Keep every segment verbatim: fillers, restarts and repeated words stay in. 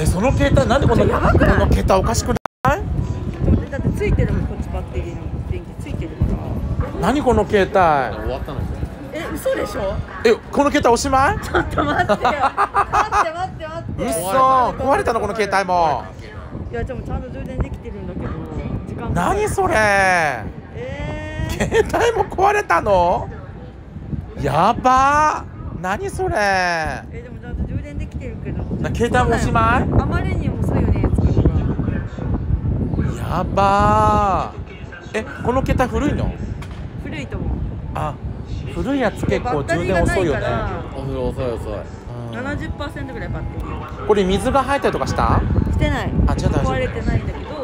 え、その携帯なんでこんな、この携帯おかしくない？ だってついてるもん、こっちバッテリーの電気ついてるから。 何この携帯？ 終わったの？ え、嘘でしょ？ え、この携帯おしまい？ ちょっと待ってよ。待って待って待って。 嘘、壊れたのこの携帯も。 いや、でもちゃんと充電できてるんだけど、時間。 何それ？ えー、 携帯も壊れたの？やばー。何それ？ え、でもちゃんと充電できてるけど。 な、携帯もおしまい？ あまりにも遅いよね、作るのが。 やばー。え、この携帯古いの？ 古いと思う。 あ、古いやつ結構充電遅いよね。 遅い遅い遅い。 ななじゅっパーセントぐらいバッテリー。 これ水が入ったりとかした？ してない。 あ、じゃあ大丈夫。 壊れてないんだけど、 うん。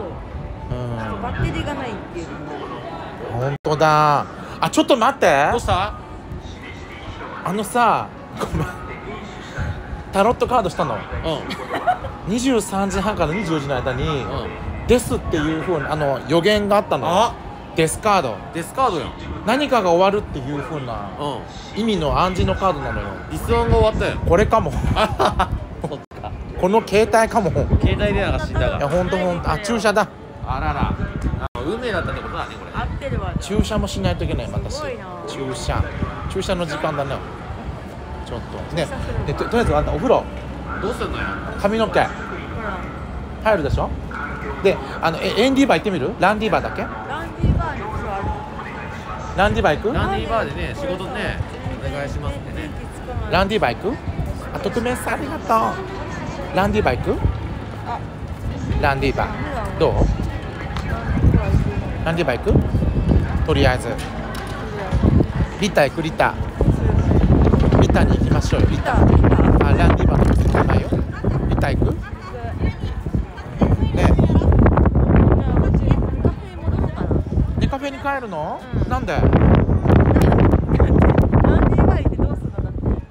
バッテリーがないっていうのも。 本当だ。あ、ちょっと待って。 どうした？ あのさ、ごめん。タロットカードしたの。 うん。 にじゅうさんじはんからにじゅうよじの間に、 うん。 ですっていう風なあの予言があったの。 あ、 デスカード。 デスカードやん。 何かが終わるっていう風なうん。 意味の暗示のカードなのよ。 リスワンが終わったやん。 これかも。 そっか。 この携帯かも。 携帯電話が死んだが。 いや、ほんとほんと。あ、注射だ。 あらら。あ、運命だったってことだね、これ。 合ってるわ。 注射もしないといけない私。 すごいな。 注射。注射の時間だね。ちょっとね。で、と、とりあえずあんたお風呂。 どうすんのよ。 髪の毛ほら。 入るでしょ。で、あの、え、エンディーバー行ってみる？ランディーバーだっけ？ ランディーバーに一応ある。 ランディーバー行く？ ランディーバーでね、仕事ね、お願いしますってね。 ランディーバー行く？あ、特命さんありがとう。ランディーバー行く？ あ、 ランディーバー。どう？ランディーバー行く？とりあえず。リタ行く？リタ。リタに行きましょうよ。リタ。あ、ランディーバーの店行かないよ。リタ行く？ね。ネカフェに帰るの？ うん、 なんで？ ランディーバー行ってどうするのだって。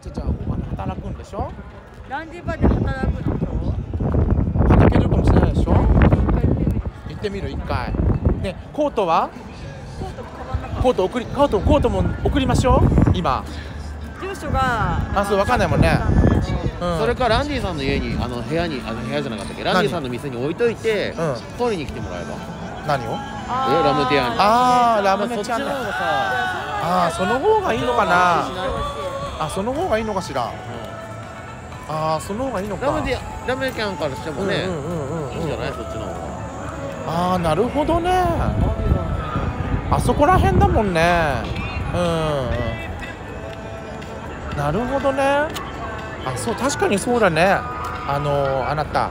じゃあ働くんでしょ？ ランディーバーで働くの今日？ 働けるかもしれないでしょ？ 行行ってみる一回。ね、コートは？ コートカバンの中。 コート送り、コート、コートも送りましょう。今。 住所が。 あ、そう、わかんないもんね。うん。 それかランディさんの家に、あの部屋に、あの部屋じゃなかったっけ、ランディさんの店に置いといて、 うん、 取りに来てもらえば。 何を？ え、ラムテアに。 ああ、ラムそっちのネちゃんね。 方がさ、 ああ、その方がいいのかな。あ、その方がいいのかしら。ああ、その方がいいのか。 ラムテア、ラムテアンからしてもね、 うんうんうんうん、 いいんじゃない、そっちの方が。 ああ、なるほどね。あそこら辺だもんね。うん。なるほどね。あ、そう、確かにそうだね。あのー、あなた。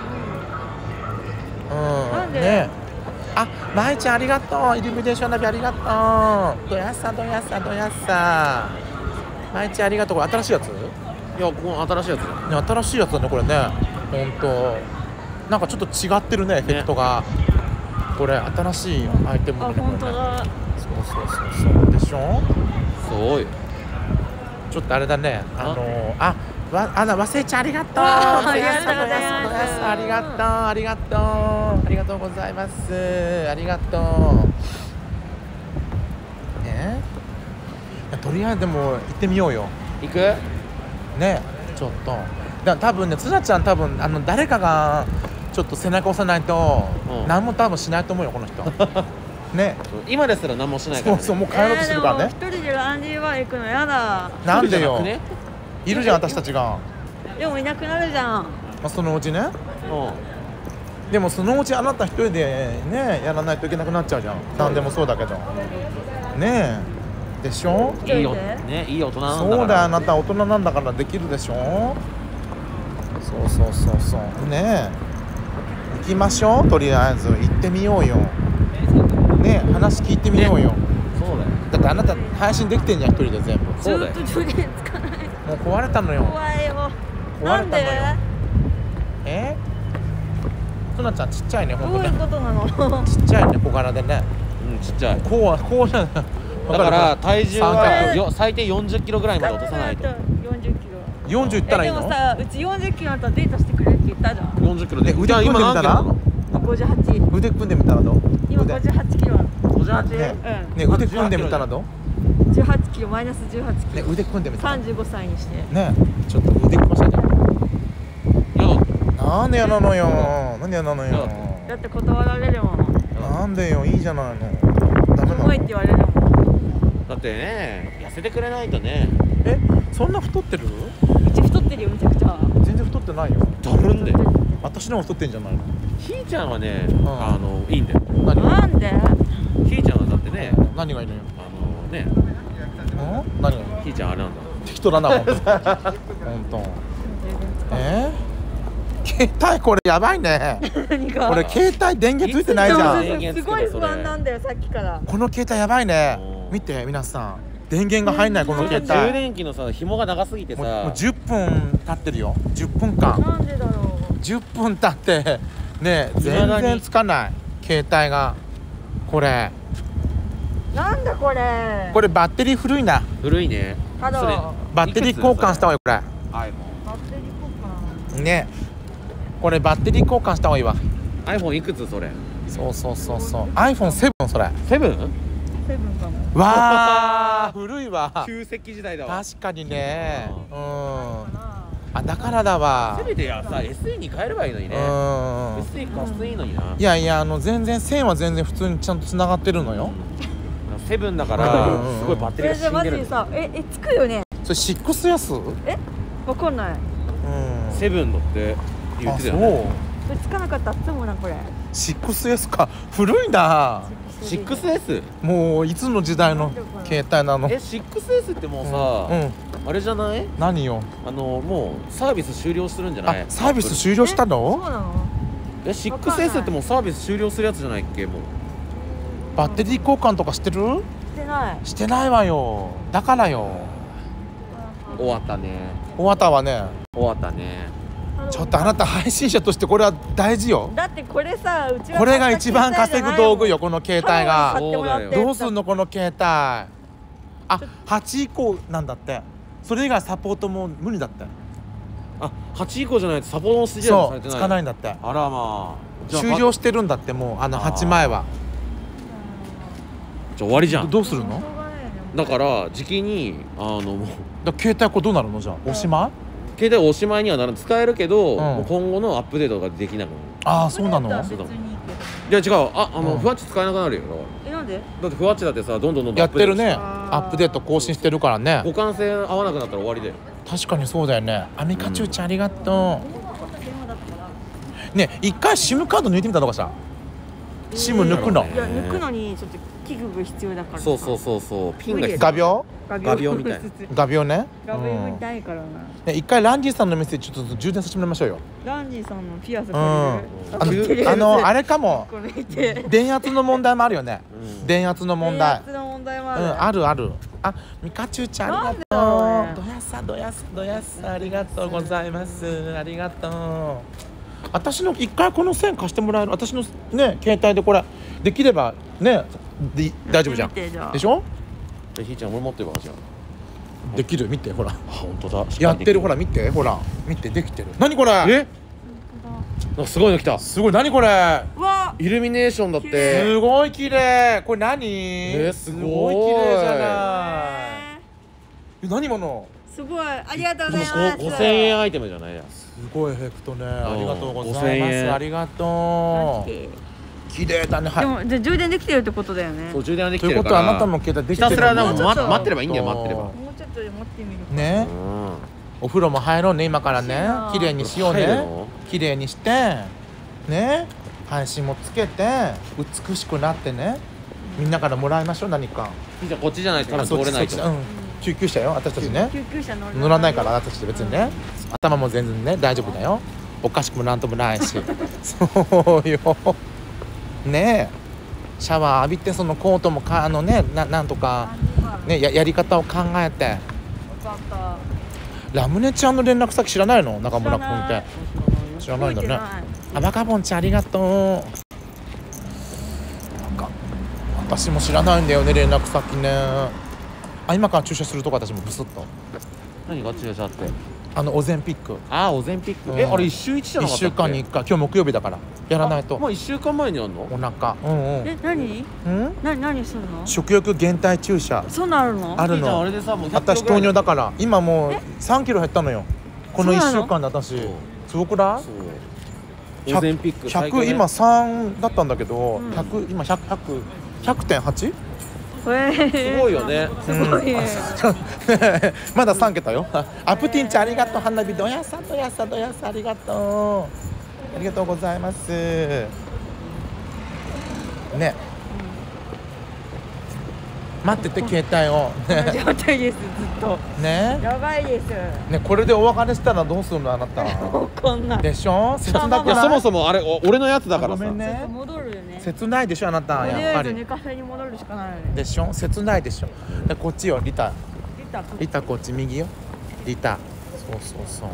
うん。ね。あ、まいちゃんありがとう。イルミネーションナビありがとう。どやさどやさどやさ。まいちゃんありがとう。これ新しいやつ？ いや、この新しいやつだ。 ね、新しいやつだね、これね。ほんと。なんかちょっと違ってるね、エフェクトが。これ新しいアイテムだね。 あ、本当だ。 そうそうそうそうでしょ。 そうよ。 ちょっとあれだね。あのー、あ、わ、あの、わせちゃんありがとう。 ありがとうございます。 ありがとう、ありがとう、ありがとうございます。ありがとう。ね。とりあえずでも行ってみようよ。 行く？ ね、ちょっと。だ、多分ね、つなちゃん多分あの誰かがちょっと背中押さないと、うん、何も多分しないと思うよこの人。ね。 今ですら何もしないからね。 そうそう、もう帰ろうとするからね。 一人でランディーバー行くのやだ。 なんでよ。いるじゃん私たちが。 でもいなくなるじゃん。 まあそのうちね。 うん。 でもそのうちあなた一人でねやらないといけなくなっちゃうじゃん。なんでもそうだけど。ねえ。でしょ。 いいよね、いい大人なんだから。 そうだよ、あなた大人なんだからできるでしょ。そうそうそうそうねえ。行きましょう。とりあえず行ってみようよ。ねえ、話聞いてみようよ。 そうだよ。 だってあなた配信できてんじゃん一人で全部。 そうだよ。 ずっと充電つかない。 もう壊れたのよ。 怖いよ。 壊れたのよ。え？そなちゃんちっちゃいね、ほんとね。 どういうことなの？ ちっちゃいね、小柄でね。 うん、ちっちゃい。 こうはこうじゃない。 だから体重はよ最低よんじゅっキロぐらいまで落とさないと。 よんじゅっキロ。 よんじゅういったらいいの？ でもさ、うちよんじゅっキロあったらデートしてくれって言ったじゃん。 よんじゅっキロで。 腕組んでみたら？ ごじゅうはち。 腕組んでみたらどう？ 今ごじゅうはちキロ。 ごじゅうはち？ ね、 うん。 ね、腕組んでみたらどう？ じゅうはちキロ、マイナスじゅうはちキね、 ロ。 腕組んでみたら。 さんじゅうごさいにして。 ね、ちょっと腕組ませて。 いや、 なんで嫌なのよ。なんで嫌なのよ。 だって断られるもん。 なんでよ、いいじゃないの。ダメなの。 すごいって言われるもん。 だってね、痩せてくれないとね。 え、そんな太ってる？ うち太ってるよ、めちゃくちゃ。 全然太ってないよ。 だるんで。 私の方が太ってんじゃないの。 ひーちゃんはね、 んあのいいんだよ。 何？ なんで？ ひーちゃんはだってね、 何がいいのよ。 あのね、 ん？何がいいの？ ひーちゃんあれなんだ。 適当だな、ほんと。ほんと。えー？携帯これやばいね。 何が？ これ携帯電源ついてないじゃん。 電源すごい不安なんだよ、さっきから。 この携帯やばいねうん。 見て皆さん。電源が入んないこの携充帯。 電器のさ、紐が長すぎてもうもうさ、 じゅっぷん経ってるよ。じゅっぷんかん。 なんでだろう。 じゅっぷん経ってね未だに全然つかない携帯が。これなんだこれ。 これバッテリー古いな。 古いね。 ハローそれバッテリー交換した方がいいこれ。 iPhone。 バッテリー交換。 ねこれバッテリー交換した方がいいわ。 iPhone いくつそれ？ そうそうそうそう アイフォンセブン それ。 セブン？ セブンかも。 わー古いわ。 旧石器時代だわ。 確かにねうんかな。 あだからだわせめてやさ エスイー に変えればいいのにね。 うんエスイー 貸すといいのにな。 いやいやあの全然線は全然普通にちゃんとつながってるのよ。 セブンだかうんらうんうんすごいバッテリーえ、じゃあマが死んでるジでさ、え、え、つくよね。 それシックスエス？うんえ、わかんない。 セブンのって言あそってたよね。 うこれつかなかったらつもな、これ。 シックスエスか古いな。 シックスエス？ もういつの時代の携帯なの。 え シックスエス ってもうさ、 うんあれじゃない？ 何よ。 あのもうサービス終了するんじゃない？ あサービス終了したそうの？ なの？ え シックスエス ってもうサービス終了するやつじゃないっけ？もうバッテリー交換とかしてる？ してない。 してないわよ。だからよ。 終わったね。 終わったわね。 終わったね。 ちょっとあなた配信者としてこれは大事よ。 だってこれさ、うちはこれが一番稼ぐ道具よこの携帯買が。 ってもらったやつだどうすんのこの携帯。あはち以降なんだって。それ以外サポートも無理だって。 あはち以降じゃないとサポートの筋合いもされてない。 そうつかないんだって。 あらまあ。じゃあ終了してるんだってもうあのはちまえは。 じゃあ終わりじゃん。 どうするの？ しょうがないよね。 だから時期にあのもうだから携帯これどうなるのじゃあおしまい？ 携帯おしまいにはなら使えるけど、 んもう今後のアップデートができなくなる。 ああそうなの？ 別にいいけど。 いや違う、ああの、 うんふわっち使えなくなるよ。 え、なんで？ だってふわっちだってさどんどんどんどんやってるね。 あーアップデート更新してるからね。 互換性合わなくなったら終わりだよ。 確かにそうだよね。アミカチュウちゃんありがと電話だったから。 う。ね一回 シム カード抜いてみたらどうかしら。シム抜くの。 いや、抜くのにちょっと器具が必要だからさ。 そうそうそうそう、ピンが無理必要。 画鋲？ 画画鋲みたいな画鋲ね。 画鋲うんみたいからな。 ね一回ランディさんの店ちょっと充電させてもらいましょうよ。 ランジーさんのピアスうん。 借ありる。 のあのあれかも。 これ見て。 電圧の問題もあるよね。 うん電圧の問題。 電圧の問題もある。 うんあるある。あミカチュウちゃんありがとう。 なんでだろうねどやさどやすどやすありがとうございます。ありがとう。私の一回この線貸してもらえる。私のね携帯でこれできればねで大丈夫じゃん。 見てじゃあでしょ？ えひーちゃん俺持ってるわじゃあ。 できる見てほら。 あ本当だ。 やってるほら。 ら見てほら見てできてる。何これ？ え？あすごいの来た。 すごい何これ？ うわ、 イルミネーションだっ綺麗て。 すごい綺麗。これ何？ えすごい綺麗じゃえない。え何今の？ ーすごい、ありがとうごでざいます。 もごせんえんアイテムじゃないや。 すごいエフェクトね。ありがとうございごせんまえんす。ありがとう。 マジ綺麗だね。はい。 でも、じゃあ充電できてるってことだよね。もそう充電はできというてるから。 ことはあなたも携帯できてるひたすらでももうちょっと待待ってればいいんだよ待ってれば。 うちょっと待ってみるか。 ね。 うん。 お風呂も入ろうね今からねいいな。 綺麗にしようね入るの。 綺麗にしてね。配信もつけて美しくなってね。みんなからもらいましょう何か。 ひーちゃんこっちじゃないと多分あそっ通れないと。 ちそっちうん。救急車よ私たちね。 救急車乗る乗らないから私たち別にね。頭も全然ね大丈夫だよ。おかしくもなんともないし。そうよ。ねえ。シャワー浴びてそのコートもかあのねななんとかねややり方を考えて。 分かった。 ラムネちゃんの連絡先知らないの中村君って知らない。 知らないんだね。 覚えてあバカボンちゃんありがとう。なんか私も知らないんだよね連絡先ね。あ今から駐車するとこ私もブスッと何が注射って。 あのオゼンピックあオゼンピック。 うんえあれ一週一じゃな 1 かったっけ？ 週間にいっかい今日木曜日だからやらないとあもう一週間前にやんの？ お腹うんうんえ、何？ うん何何するの？ 食欲減退注射そんなんあるの？ あるひーちゃんあの。 れでさもうひゃっキロ私ぐらい糖尿だから今もうさんキロ減ったのよこの1 そうなの週間で私そうすごくない？ そうオゼンピックひゃく今さんだったんだけど、ひゃく今ひゃく ひゃくてんはち？ これすごいよね。 すごいね。 まださん桁よ。アプティンちゃんありがとう。花火どやさどやさどやさありがとう。ありがとうございます。ね。待ってて携帯を。 状態ですずっと。 ね。 やばいです。 ねこれでお別れしたらどうするのあなた。 こんな。 でしょ。切なくない。 いやそもそもあれお俺のやつだからさ。 ごめんね。 戻るよね。 切ないでしょあなたやっぱり。 寝カフェに戻るしかないよね。 でしょ。切ないでしょ。でこっちよリタ。 リタ。 リタこっち右よ。リタ。そうそうそう。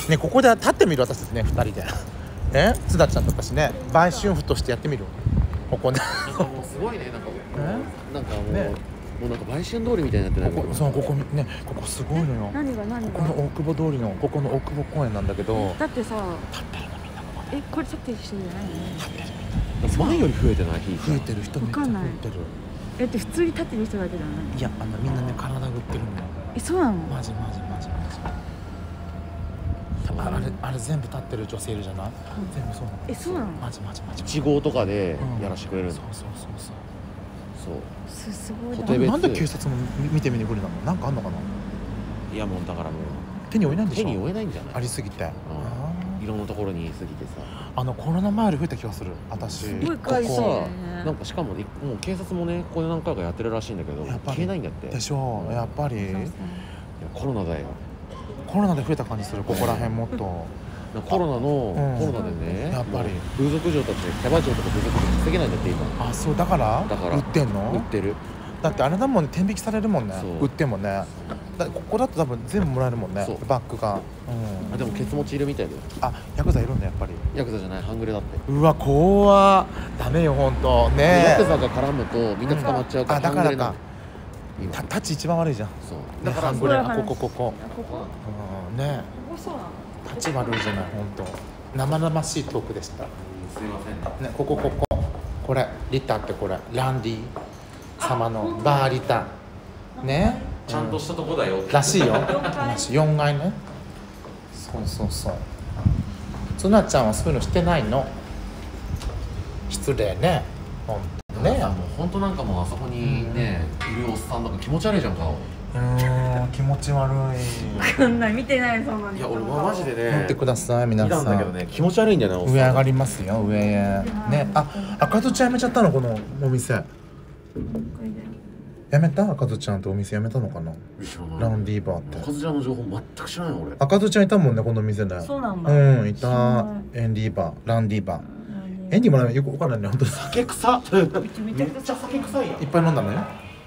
ねここで立ってみる私たちね二人で。ね津田ちゃんと私ね売春婦としてやってみる。ここね。 なんかもうすごいねなんか。 えなんかもう、 ね、 もうなんか売春通りみたいになってないここそうここねここすごいのよ。 何が何が。 ここの大久保通りのここの大久保公園なんだけど。 だってさ。 立ってるのみんなここで。 えこれ立ってる人じゃないの？ 立ってるみんな。 前より増えてない日。 増えてる人めっちゃ増えてる。 えって普通に立ってる人だけじゃない？ いやあのみんなね体打ってるのよ。 えそうなの？ マジマジマジマジ。ああれあれ全部立ってる女性いるじゃない？全部そうなの。 えそうなの？ マジマジマジ。 いち号とかでやらしてくれるの。 そうそうそうそう。 そう。 すすごいな。 ホテルなんで警察も見て見ぬふりなの？なんかあんのかな？ いやもうだからもう手に負えないんでしょ？ 手に負えないんじゃない？ ありすぎて。 いろんなところに過ぎてさ。 あのコロナ前より増えた気がする。私。 すごいこ回数こね。 なんかしかももう警察もねここで何回かやってるらしいんだけどやっぱり消えないんだって。 でしょう。やっぱりいやコロナだよ。 コロナで増えた感じする。ここら辺もっと。 コロナの、 うんコロナでねやっぱり風俗嬢たちキャバ嬢とか風俗嬢稼げないんだって今。 あそうだからだから売ってんの？ 売ってる。 だってあれだもんね天引きされるもんね。 そう売ってもね。だここだと多分全部もらえるもんねそう。 バッグが。うん。 あでもケツ持ちいるみたいだよ。 あヤクザいるんだやっぱり。 ヤクザじゃない半グレだって。 うわ怖ダメよ本当ねヤクザが絡むとみんな捕まっちゃうからあだからか今たタッチ一番悪いじゃん。 そうだからこれはここここここうんねここそうなの？ タッチ悪いじゃない本当生々しいトークでした。 すいませんねこここここれリタってこれランディ様のバーリタねちゃんとしたとこだよらしいよらしいよんかいね。そうそうそうつなちゃんはそういうのしてないの。失礼ねほんとね。 もう本当なんかもうあそこにねいるおっさんとか気持ち悪いじゃん顔。 うーん気持ち悪い。 こんなん見てないそんなに。 いや俺はマジでね見てください皆見たんさん。 だけどね気持ち悪いんだよねおっさん。 上上がりますよ上へね。あ赤ずちゃんやめちゃったのこのお店。 これでやめた赤ずちゃんってお店やめたのかな。 知らないランディーバーって赤ずちゃんの情報全く知らないの俺。 赤ずちゃんいたもんねこの店で。 そうなんだ。 うんい知らたないエンディーバーランディーバーエンディーもねよくわからないね本当に。 酒臭っめちゃくちゃ酒臭いやん。 いっぱい飲んだのよ。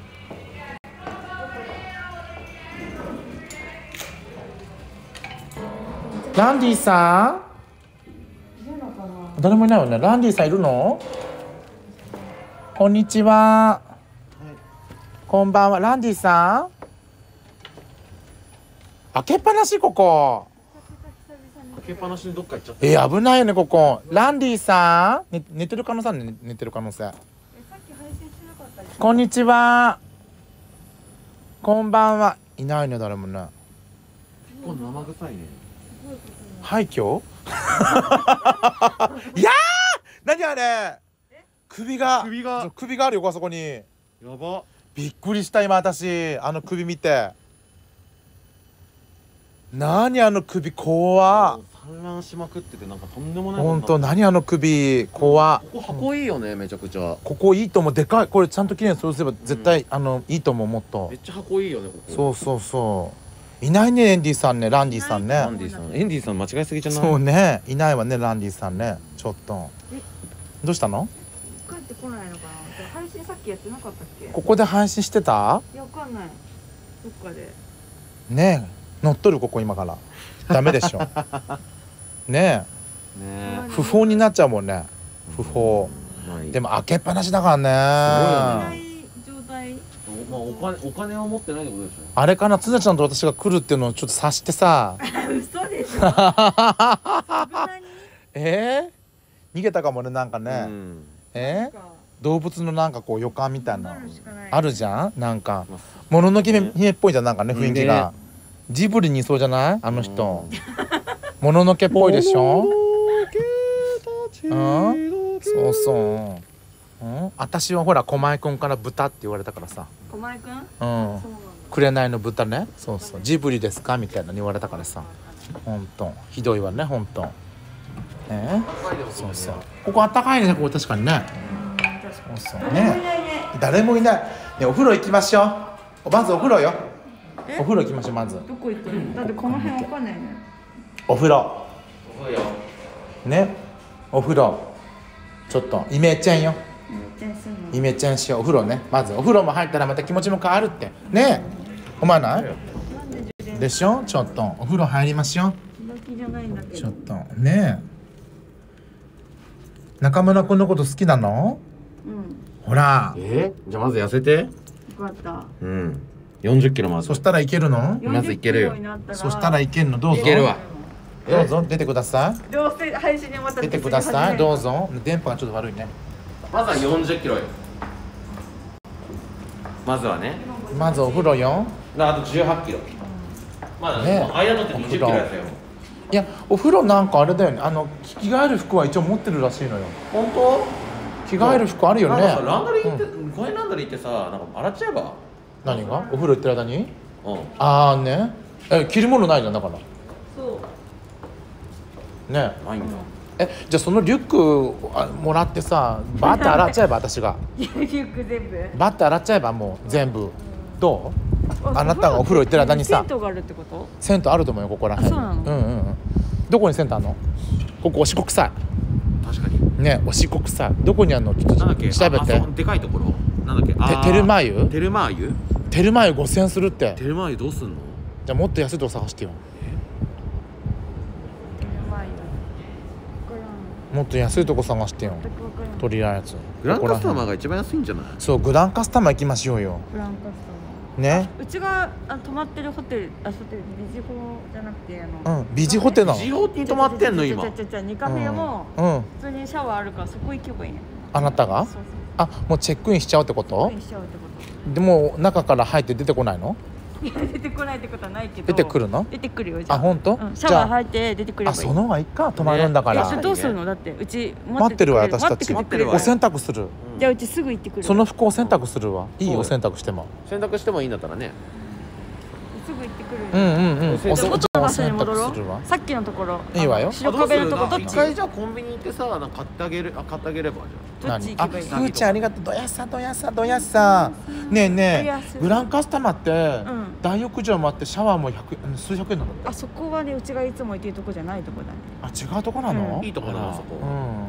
ランディさん誰もいないよね。ランディさんいるの？こんにちは、こんばんは。ランディさん開けっぱなしここ。 開けっぱなしにどっか行っちゃった。 えー、危ないよねここ。ランディさん、ね、寝てる可能性あるね。寝てる可能性。こんにちはこんばんは。いないね誰もね。 結構生臭いね。 廃墟いやー何あれ首が首がそう首があるよあそこに。 やば。 びっくりした今私あの首見て。何あの首怖っ。 産卵しまくっててなんかとんでもない。 ほんと何あの首怖っ。 ここ箱いいよねめちゃくちゃ。 ここいいと思う。でかいこれちゃんときれいにそうすれば絶対、うん、あのいいと思うもっとめっちゃ箱いいよねここ。 そうそうそういないねエンディさんねランディさんね。 ランディさんエンディさん間違いすぎじゃない？ そうねいないわねランディさんね。ちょっとどうしたの？ 帰ってこないのかな。配信さっきやってなかったっけ？ ここで配信してた？ いやわかんないどっかでねえ乗っ取るここ今からダメでしょねえね不法になっちゃうもんね不法でも開けっぱなしだからね。 状態まあお金お金を持ってないってことでしょ。 あれかなつねちゃんと私が来るっていうのをちょっと察してさ嘘でしょさすがにえー、逃げたかもねなんかね、 うん、 えー、動物のなんかこう予感みたいなあるじゃんなんかまあもののけ姫っぽいじゃんなんかね雰囲気が、 ね、 ジブリにいそうじゃないあの人もののけっぽいでしょそううん私はほら狛江くんから豚って言われたからさ狛江くんうんそうなんだ紅の豚ねそうそうジブリですかみたいなの言われたからさほんとひどいわねほんとえそうそうここあったかいねここ確かにねそうそうね誰もいないねお風呂行きましょうまずお風呂よお風呂行きましょうまずどこ行ったのだってこの辺わかんないねお風呂ねお風呂ちょっとイメチェンよイメチェンしようお風呂ねまずお風呂も入ったらまた気持ちも変わるってね思わないでしょちょっとお風呂入りましょうちょっとね中村くんのこと好きなのうんほらえー、じゃあまず痩せてよかったうんよんじゅっキロまずそしたらいけるのまずいけるよそしたらいけるのどうぞいけるわどうぞ出てくださいどうせ配信にまた出てくださいどうぞ電波がちょっと悪いねまずはよんじゅっキロよまずはねまずお風呂よあとじゅうはちキロまだねね間のってにじゅっキロやったよいやお風呂なんかあれだよねあの着替える服は一応持ってるらしいのよ本当着替える服あるよねなんかさランドリー行って、 うんコインランドリー行ってさなんか洗っちゃえば何がお風呂行ってる間にうんああねえ着るものないじゃんだからそうねないんだえじゃあそのリュックあもらってさバッて洗っちゃえば私がリュック全部バッて洗っちゃえばもう全部どうあなたがお風呂行ってる間にさ銭湯があるってこと銭湯あると思うよここら辺あそうなのうんうんうんどこに銭湯あるのここおしこ臭確かにいねおしこ臭いどこにあるのちょっなんだっけと調べてああそでかいところなんだっけあーテルマー湯テルマー湯テルマ湯ごせんえんするってテルマー湯どうすんのじゃあもっと安いとこ探してよもっと安いとこ探してよとりあえずグランカスタマーここらが一番安いんじゃない辺そうグランカスタマー行きましょうよフランカスねタうちがあ泊まってるホテルあホテルビジホじゃなくてあのうんビジホテなのビジホに泊まってんの今ちゃちゃちゃニカフェもうん、うん、 普通にシャワーあるからそこ行けばいいねあなたがそうそうあもうチェックインしちゃうってことしちゃうってこでも中から入って出てこないのといや出てこないってことはないけど出てくるの出てくるよじゃああ本当、 うんシャワー入って出てくればいいあその方がいいか泊まるんだから、 えそれどうするのだってうち待ってるわ私たち待ってくれるお洗濯するじゃあうちすぐ行ってくるその服を洗濯するわいいそうお洗濯しても洗濯してもいいんだったらねすぐ行ってくるうんうんうんじゃあお洗元の場所にお洗戻ろ濯するわうさっきのところいいわよあの白壁のとこどっち一回じゃあコンビニ行ってさなんか買ってあげるあ買ってあげればじどっち行あけばいいふーちゃんありがとうどやさどやさどやさねえどねやさえグランカスタマーって、 ん大浴場もあってシャワーもひゃくあの数百円なのあそこはねうちがいつも行ってるとこじゃないとこだねあ違うとこなの、 うんいいとこなのそこうん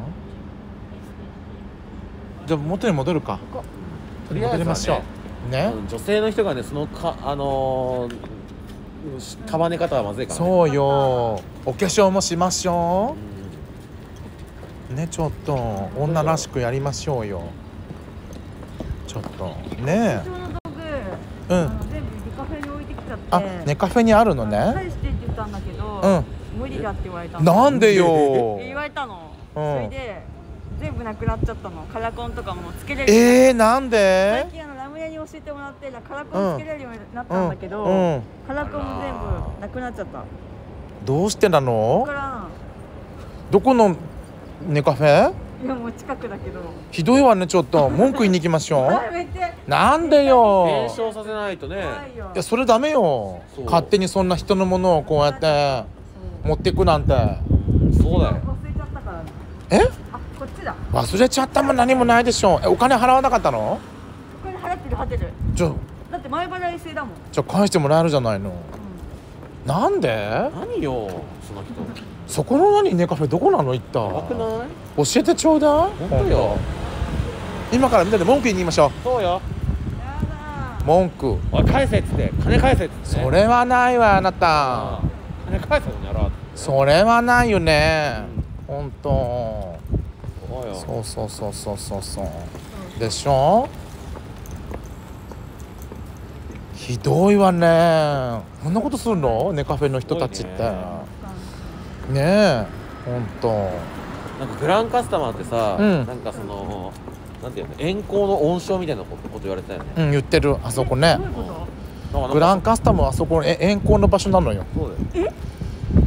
じゃあ元に戻るかことりあえずはね戻りましょうねゃ女性の人がねそのかあのー束ね方はまずいからねそうよお化粧もしましょうんうねちょっと女らしくやりましょうよちょっとね貴重な道具えうんあの全部リカフェに置いてきちゃってあネカフェにあるのね返してって言ったんだけど、 うん無理だって言われたのなんでよ言われたの、 うんそれで全部なくなっちゃったのカラコンとかもつけれるえー、なん最で近あのラムネに教えてもらってカラコンつけれるようになったんだけど、 うんうんカラコンも全部なくなっちゃったどうしてなだのからどこのネカフェいやもう近くだけどひどいわねちょっと文句言いに行きましょやめてうなんでよ弁償させないとね怖いよいやそれダメよそう勝手にそんな人のものをこうやって持ってくなんてそうだよ忘れちゃったからねえあこっちだ忘れちゃったもん何もないでしょえお金払わなかったのこれ払ってる払ってるじゃだって前払い制だもん、 じゃあ返してもらえるじゃないのなんで何よその人そこの何ネカフェどこなの行ったやばくない教えてちょうだい本当よ今からみんなで文句言いに行きましょそうようん、やだう文句おい返せっつって金返せっつってねそれはないわあなたああ金返せのやろうそれはないよねほんとそうよそうそうそうそうそうそうでしょひどいわねこんなことするのネカフェの人たちってすごいねえほんとなんかグランカスタマーってさ、 うんなんかそのなんていうの円光の温床みたいなことこと言われてたよねうん言ってるあそこねどういうことなんかグランカスタムはあそこえ遠行の場所なのよそうだよね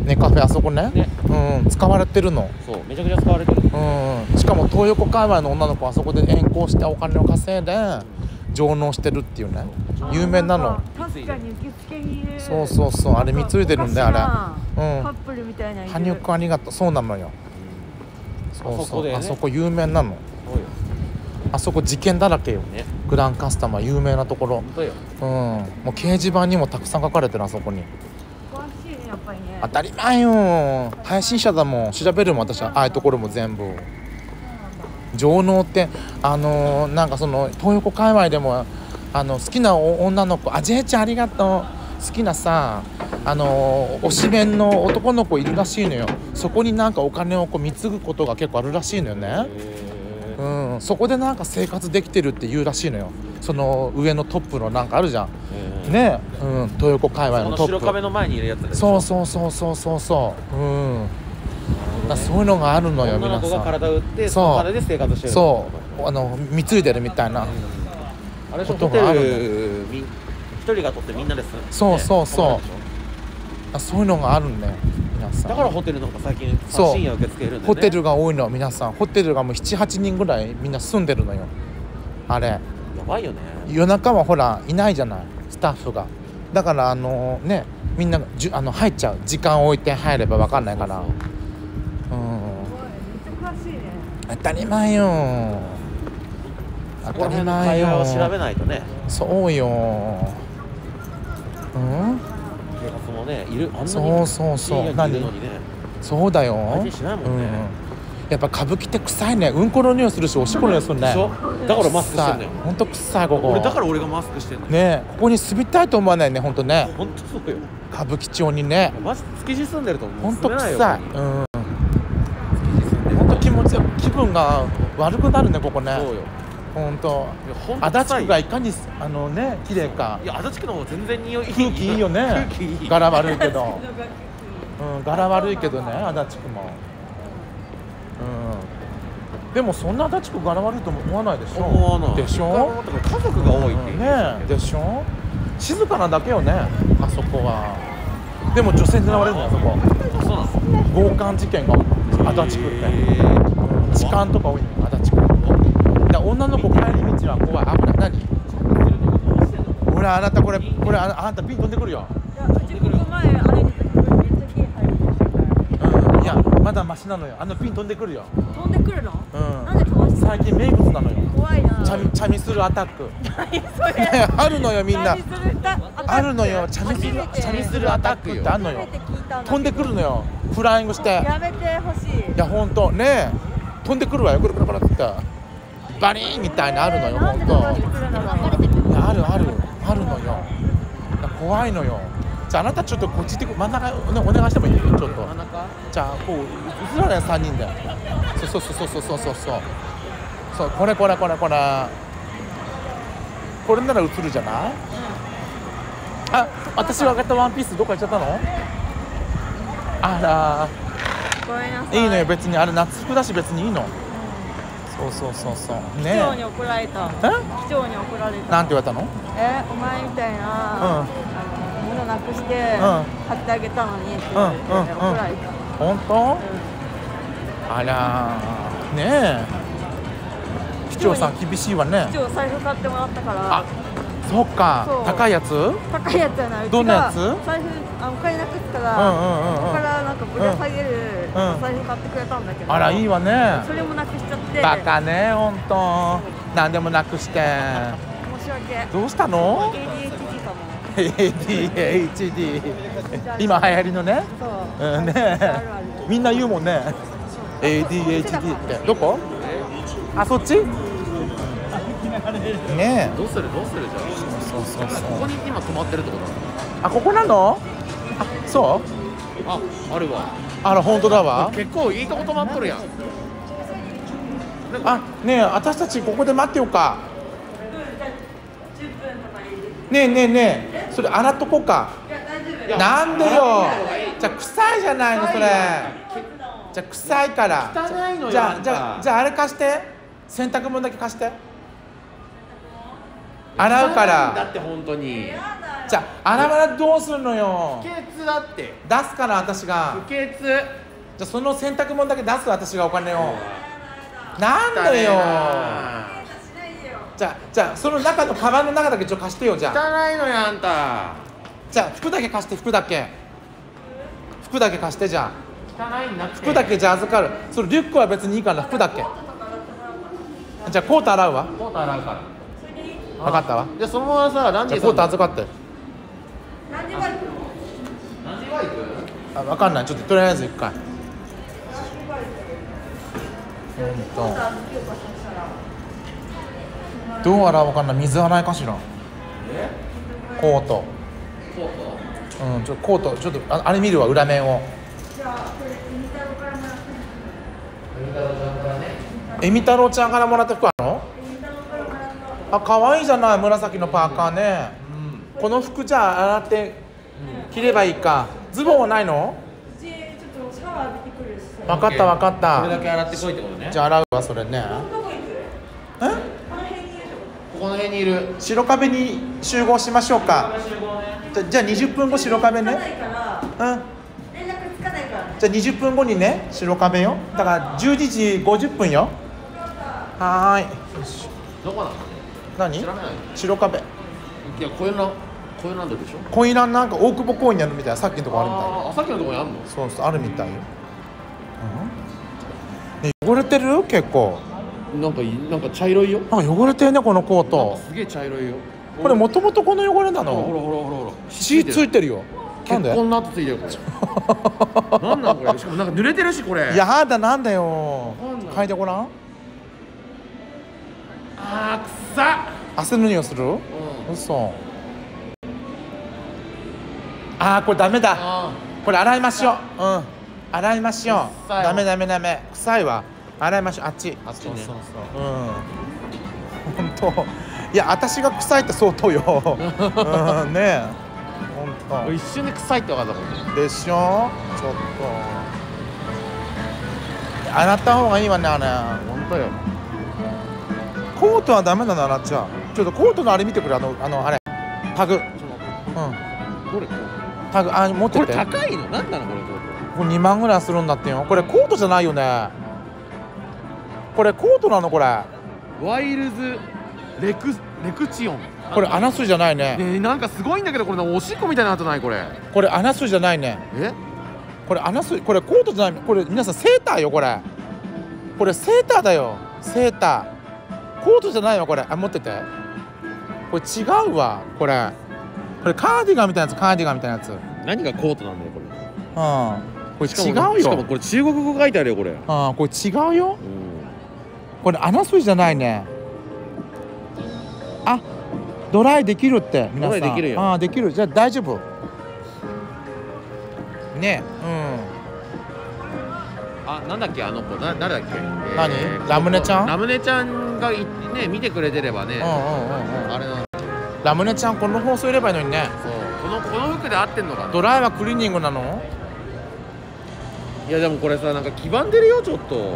ねカフェあそこねねうん使われてるのそうめちゃくちゃ使われてる。 うんしかも東横界隈の女の子はあそこで遠行してお金を稼いで上納してるっていうね有名なの。 確かに受付にいる。 そうそうそうあれ貢いでるんだよあれうんカップルみたいな。 羽生くんありがとうそうなのよそうそうあそこでねあそこ有名なのそうよあそこ事件だらけよねグランカスタマー有名なところ本当よ。 うんもう掲示板にもたくさん書かれてるあそこに詳しいねやっぱりね。 当たり前よ配信者だもん調べるもん私はああいうところも全部上納ってあのー、なんかその東横界隈でもあの好きな女の子あジェイちゃんありがとう好きなさあのー、推しメンの男の子いるらしいのよそこになんかお金をこう貢ぐことが結構あるらしいのよねうんそこでなんか生活できてるって言うらしいのよその上のトップのなんかあるじゃんねうん東横界隈のトップ白壁の前にいるやつでそうそうそうそうそうそううんだそういうのがあるのよ女の子が皆さん体を打ってそうその金で生活してるそうあの貢いでるみたいなあれホことがあるのテルみ一人が取ってみんなですそうそうそうねあそういうのがあるんだよ皆さんだからホテルなんか最近そう深夜受け付けるんでねホテルが多いの皆さんホテルがもうななはちにんぐらいみんな住んでるのよあれやばいよね夜中はほらいないじゃないスタッフがだからあのねみんなじゅあの入っちゃう時間を置いて入れば分かんないからそううんめっちゃ詳しいね。 当たり前よ当たりそこら辺の前会話を調べよないとねそうようん警察もねいるあんなにそうそうそう深夜にいるのにねそうだよ相手しないもんねうんやっぱ歌舞伎って臭いねうんこの匂いするしおしっこの匂いするねでしょだからマスクしてんだよほんと臭いここ俺だから俺がマスクしてんのよねここに住みたいと思わないねほんとねほんとそうよ歌舞伎町にねマジ築地住んでるとほんと住めないよ臭いここにうんほんと気持ち気分が悪くなるねここねそうよほんといやほんと足立臭い区がいかにあのね綺麗かいや足立区の方が全然匂い空気いいよね空気いい柄悪いけどうん柄悪いけどね足立区もうんでもそんな足立区柄悪いと思わないでしょ思わないでしょ家族が多いっていうねでしょ静かなだけよねあそこはでも女性狙われるのよあそこあそうなの強姦事件が多いの足立区ってへー痴漢とか多いの足立区で女の子帰り道は怖い危ない何ほらあなたこれこれああなたピン飛んでくるよいやうちここ前歩いてた時めっちゃ毛生えてましたからうんいやまだマシなのよあのピン飛んでくるよ飛んでくるの？ うんなんで飛ばして最近名物なのよ怖いな。 チャミチャミスルアタック何それ。 あるのよみんな何するたあるのよチャミスルチャミスルアタックってあるのよ初めて聞いたんだけど飛んでくるのよフライングしてやめてほしい。 いやほんとねえ飛んでくるわよくるくるくるってバリーンみたいなあるのよほんとなんで飛んでくるんだろう。 いやあるあるあるのよいや怖いのよじゃああなたちょっとこっち行ってく真ん中、ね、お願いしてもいいちょっと真ん中じゃあこう映らないさんにんでそうそうそうそうそうそうそうそうこれこれこれこれこれなら映るじゃないあ私が買ったワンピースどっか行っちゃったのあごめんなさい。 らいいのよ別にあれ夏服だし別にいいのそうそうそうそう機ね長に怒られた。 え機長に怒られた。 なんて言われたのえ、お前みたいな、あの物なくしてん買ってあげたのにって言われてうんうんうん怒られた。 本当うんあらーねえ機長さん厳しいわね機長財布買ってもらったからあそっかそう高いやつ高いやつじゃない。うちがどんなやつ財布あお金なくすから、 うんうんうんうんここからなんかぶら下げるうん財布買ってくれたんだけど、 あらいいわねそれもなくしちゃってバカねほんと何でもなくして申し訳。 どうしたのエーディーエイチディー かも。 エーディーエイチディー 今流行りのねそう。 うんねあるある。 みんな言うもんね エーディーエイチディー ってどこあそっちねえどうするどうするじゃそうそうそうあここに今止まってるってことなのあここなのあそうああるわあら本当だわ結構いいとこ止まっとるやんあねえ私たちここで待ってようかねえねえねえそれ洗っとこうかなんでよじゃあ臭いじゃないのそれじゃあ臭いから汚いのよじゃあじあんたゃあじゃああれ貸して洗濯物だけ貸して洗うかだら。 って本当にじゃあ洗わないどうするのよ。 不潔だって。 出すから私が。 不潔。 じゃあその洗濯物だけ出す私がお金を。なんでよ。じゃあじゃあその中のカバンの中だけちょっと貸してよ。じゃあ汚いのよあんた。 じゃあ服だけ貸して。服だけ服だけ貸して。じゃあ汚いんだって。 服だけじゃあ預かる。それリュックは別にいいから服だけ。じゃあコート洗うわ。 コート洗うから分かったわ。 じゃあそのままさランじゃあコージさんト預かって。 何時バイク何時バイク。 あ分かんない。ちょっととりあえず一回。ほんとどう洗おうかな。水洗いかしら。 えコート。 コートうん、ちょコートちょっと あ, あれ見るわ。裏面を。 じゃあこれミニタロからもらってエミ太郎ちゃんからもらった服あるの？ ミニタロからもらったあ、可愛いじゃない。紫のパーカーね。この服じゃあ洗って着ればいいか。ズボンはないの？ うちちょっとシャワー浴びてくるしさ分かった分かっこれだた。 け洗ってこいってことね。 じゃあ洗うわそれね。 どこ行く？ え？ この辺にいるってこここの辺にいる。 白壁に集合しましょうか。じゃじゃあにじゅっぷんご白壁ね。 とつかないからうん。 連絡つかないからねじゃあにじゅっぷんごにね白壁よ。だからじゅうにじごじゅっぷんよ。はーい。よし。 どこなの？ 何知らない。 白壁。 いやコインランコインランドでしょ。 コインランなんか大久保公園にあるみたいな。さっきのとこあるみたい。 ああさっきのとこにあんの？ そうそうあるみたいよ。うん、ね、汚れてる結構。 なんかいなんか茶色いよ。 なんか汚れてるねこのコーなんかト。 すげえ茶色いよ。 これもともとこの汚れなほらほらの？ ほらほらほら。 血ついてるよ。なんで？ 結婚の跡ついてるこれ。なんなんこれ。しかもなんか濡れてるしこれ。 やだなんだよわかんない。 嗅いでごらん。 あーくさっ。 汗の匂いする？ うん。 嘘。あーこれダメだ。 あこれ洗いましょう。うん洗いましょう。 臭いわダメダメダメ。臭いわ。洗いましょう。あっちあっちねそうそうそう。うん本当。いや私が臭いって相当よ。うんねえ本あ。一瞬で臭いって分かったもんね。 当でしょ。ちょっと洗った方がいいわねあれ。 本当よ。 コートはダメなの洗っちゃう。ちょっとコートのあれ見てくれ。あのあのあれタグ。うんどれこタグあ持ってれて。 高いの？なんなのこれここれにまんぐらいするんだってよ。これコートじゃないよね。これコートなのこれ。 れ。ワイルズレクレクチオン。 これ穴水じゃないね。 ねえなんかすごいんだけどこれおしっこみたいな跡ないこれ。 これ穴水じゃないね。 え？ これ穴水これコートじゃない。これ皆さんセーターよこれ。これセーターだよセーター。コートじゃないわこれ。あ持ってて。これ違うわこれ。これカーディガンみたいなやつ。カーディガンみたいなやつ。うん何がコートなんだよこれ。 これしかも違うよ。 しかもこれ中国語書いてあるよこれ。 うんこれ違うよ。 うん。 これ穴水じゃないね。あドライできるって皆さん。 ドライできるよあできる。じゃあ大丈夫ね。 あなんだっけあの子な誰だっけ？ 何ラムネちゃんラムネちゃんがいね見てくれてればね。 うんうんうんうんあれなの。 ラムネちゃんこの放送いればいいのにね。 そうこのこの服で合ってんのかな。 ドライはクリーニングなの？ いやでもこれさなんか黄ばんでるよちょっと。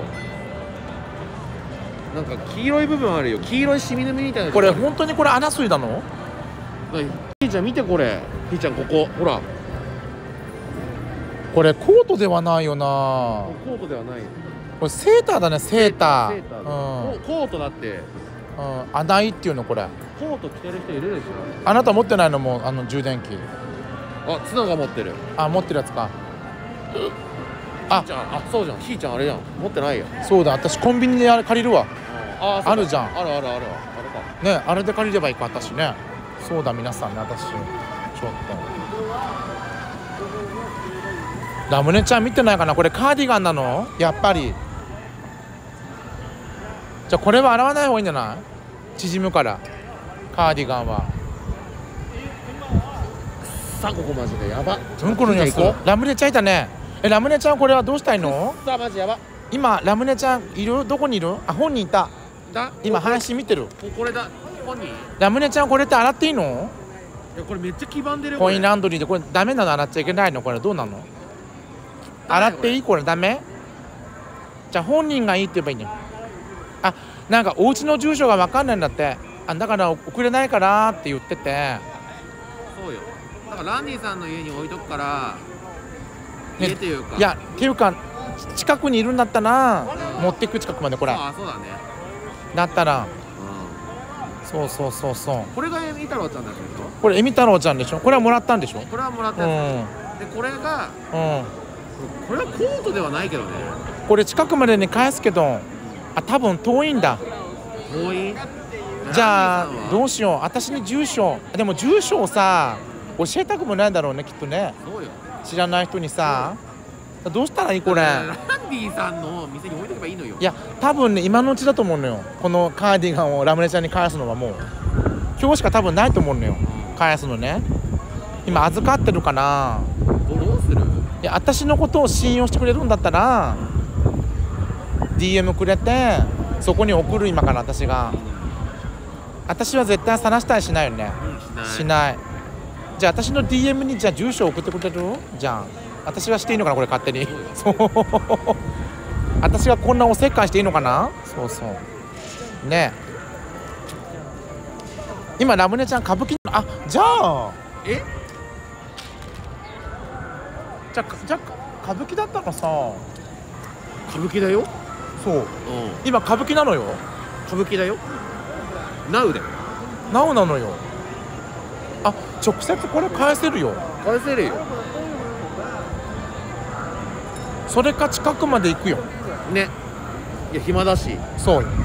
なんか黄色い部分あるよ。黄色いシミ抜みみたいな。 これ本当にこれ穴水なの？ ひーちゃん見てこれ。ひーちゃんここほら。 これコートではないよな。 コートではないよ。 これセーターだねセーター。 セーターだうんココートだってうん穴井っていうのこれ。 コート着てる人いるでしょ。 あなた持ってないのもあの充電器。 あ角が持ってる。 あ持ってるやつか。 ひーちゃんあそうじゃん。ひーちゃんあれじゃん持ってないよ。 そうだ私コンビニであれ借りるわ。 あそうあるじゃんあるあるあるあるか。 ねあれで借りればいいか私ね。そうだ皆さんね私ちょっと。ラムネちゃん見てないかな。これカーディガンなのやっぱり。じゃあこれは洗わない方がいいんじゃない？縮むからカーディガンは。 さあここマジでやば。 うんこの匂いする。ラムネちゃんいたね。えラムネちゃんこれはどうしたいの？ さあマジやば。 今ラムネちゃんいる？どこにいる？あ本人いた。 だ今これ話見てる。 ここれだ本人。いラムネちゃんこれって洗っていいの？ やこれめっちゃ黄ばんでるよ。 コインラランドリーでこれダメなの？洗っちゃいけないの？これどうなの？洗っていい？これダメ？じゃあ本人がいいって言えばいいね。あなんかお家の住所が分かんないんだって。 あだから送れないからって言ってて、 そうよ。だからランディさんの家に置いとくから、 ね、 家っていうか、 いやっていうか近くにいるんだったら持ってく近くまでこれあそうだね。 だったら、 うそうそうそうそうんこれがエミ太郎ちゃんだけど、 これエミ太郎ちゃんでしょ。これはもらったんでしょ。 これはもらっうんたやつで、これがうんこれはコートではないけどね。 これ近くまでに返すけど、あ多分遠いんだ。 遠い。 じゃあどううしよう。私に住所でも住所をさ教えたくもないだろうねきっとね。 そうよ。 知らない人にさどうしたらいいこれ。 ランディさんの店に置いとけばいいのよ。 いや多分ね今のうちだと思うのよ。このカーディガンをラムネちゃんに返すのはもう今日しか多分ないと思うのよ。返すのね。今預かってるかな。 どうする？ いや私のことを信用してくれるんだったら ディーエム くれてそこに送る今から私が。私は絶対晒したりしないよね。 うん、しない。 しない。じゃあ私の ディーエム にじゃあ住所を送ってくれる？じゃあ私はしていいのかなこれ勝手に。そう私がこんなおせっかいしていいのかな。そうそうねえ今ラムネちゃん歌舞伎のあじゃあえじゃあじゃあ歌舞伎だったらさ歌舞伎だよ。 そううん今歌舞伎なのよ。 歌舞伎だよ。ナウだよ。 なおなのよ。あ直接これ返せるよ。 返せるよ。 それか近くまで行くよ。 ね。いや暇だし。 そうよ。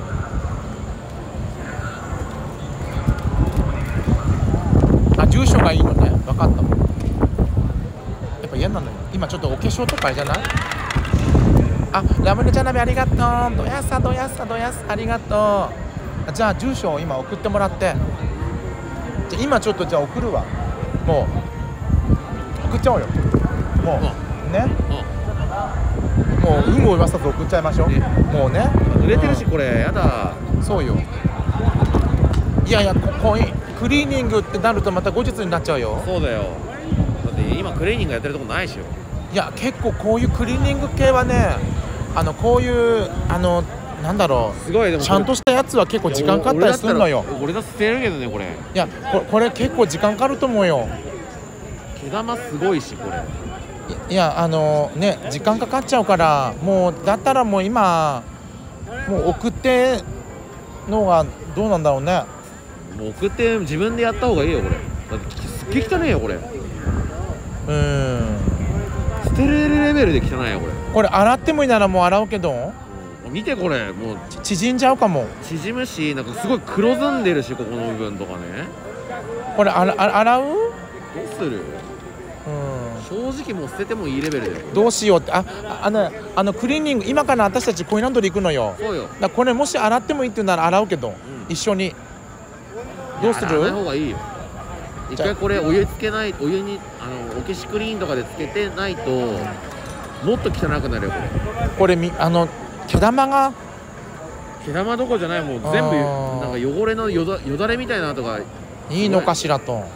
あ住所がいいのね。分かった。やっぱ嫌なのよ。今ちょっとお化粧とかじゃない？あラムネちゃん鍋ありがとう。どやさどやさどやさありがとう。じゃあ住所を今送ってもらって、じゃ今ちょっとじゃあ送るわ。もう送っちゃおうよ。もうね。もう有無を言わさず送っちゃいましょう。 ねもうね。 濡れてるしこれやだ。 そうよ。いやいやここいクリーニングってなるとまた後日になっちゃうよ。 そうだよ。だって今クリーニングやってるとこないでしょ。 いや結構こういうクリーニング系はねあのこういうあのなんだろうすごいでもちゃんとしたやつは結構時間かかったりするのよ。 俺だって捨てるけどねこれ。 いやこれ、これ結構時間かかると思うよ。 毛玉すごいしこれ。 いいやあのね時間かかっちゃうからもうだったらもう今もう送ってのがどうなんだろうね。 もう送って自分でやった方がいいよこれ。だってすっげえ汚いよこれ。 うーん捨てれるレベルで汚いよこれ。 これ洗ってもいいならもう洗うけどうん見てこれもう縮んじゃうかも。 縮むしなんかすごい黒ずんでるしここの部分とかね。 これあらあ洗う？ どうする？ うん正直もう捨ててもいいレベルだよ。 どうしようってあああのあのクリーニング今から私たちコインランドリー行くのよ。 そうよ。 だからこれもし洗ってもいいって言うなら洗うけど、 ん一緒にどうする？ 洗わない方がいいよ。一回これお湯つけないお湯にあのお消しクリーンとかでつけてないともっと汚くなるよこれ。 これみあの毛玉が毛玉どころじゃないもう全部あーなんか汚れのよだよだれみたいなのとか。 いいのかしらと。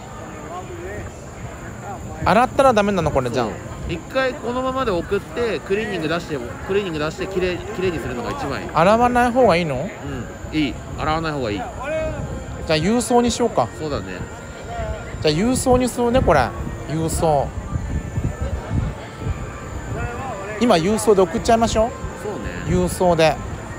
洗ったらダメなのこれじゃん。 一回このままで送ってクリーニング出してクリーニング出してきれいきれいにするのが一番いい。 洗わない方がいいの？ うんいい。洗わない方がいい。 じゃあ郵送にしようか。 そうだね。 じゃあ郵送にするねこれ。郵送今郵送で送っちゃいましょう。 そうね。 郵送で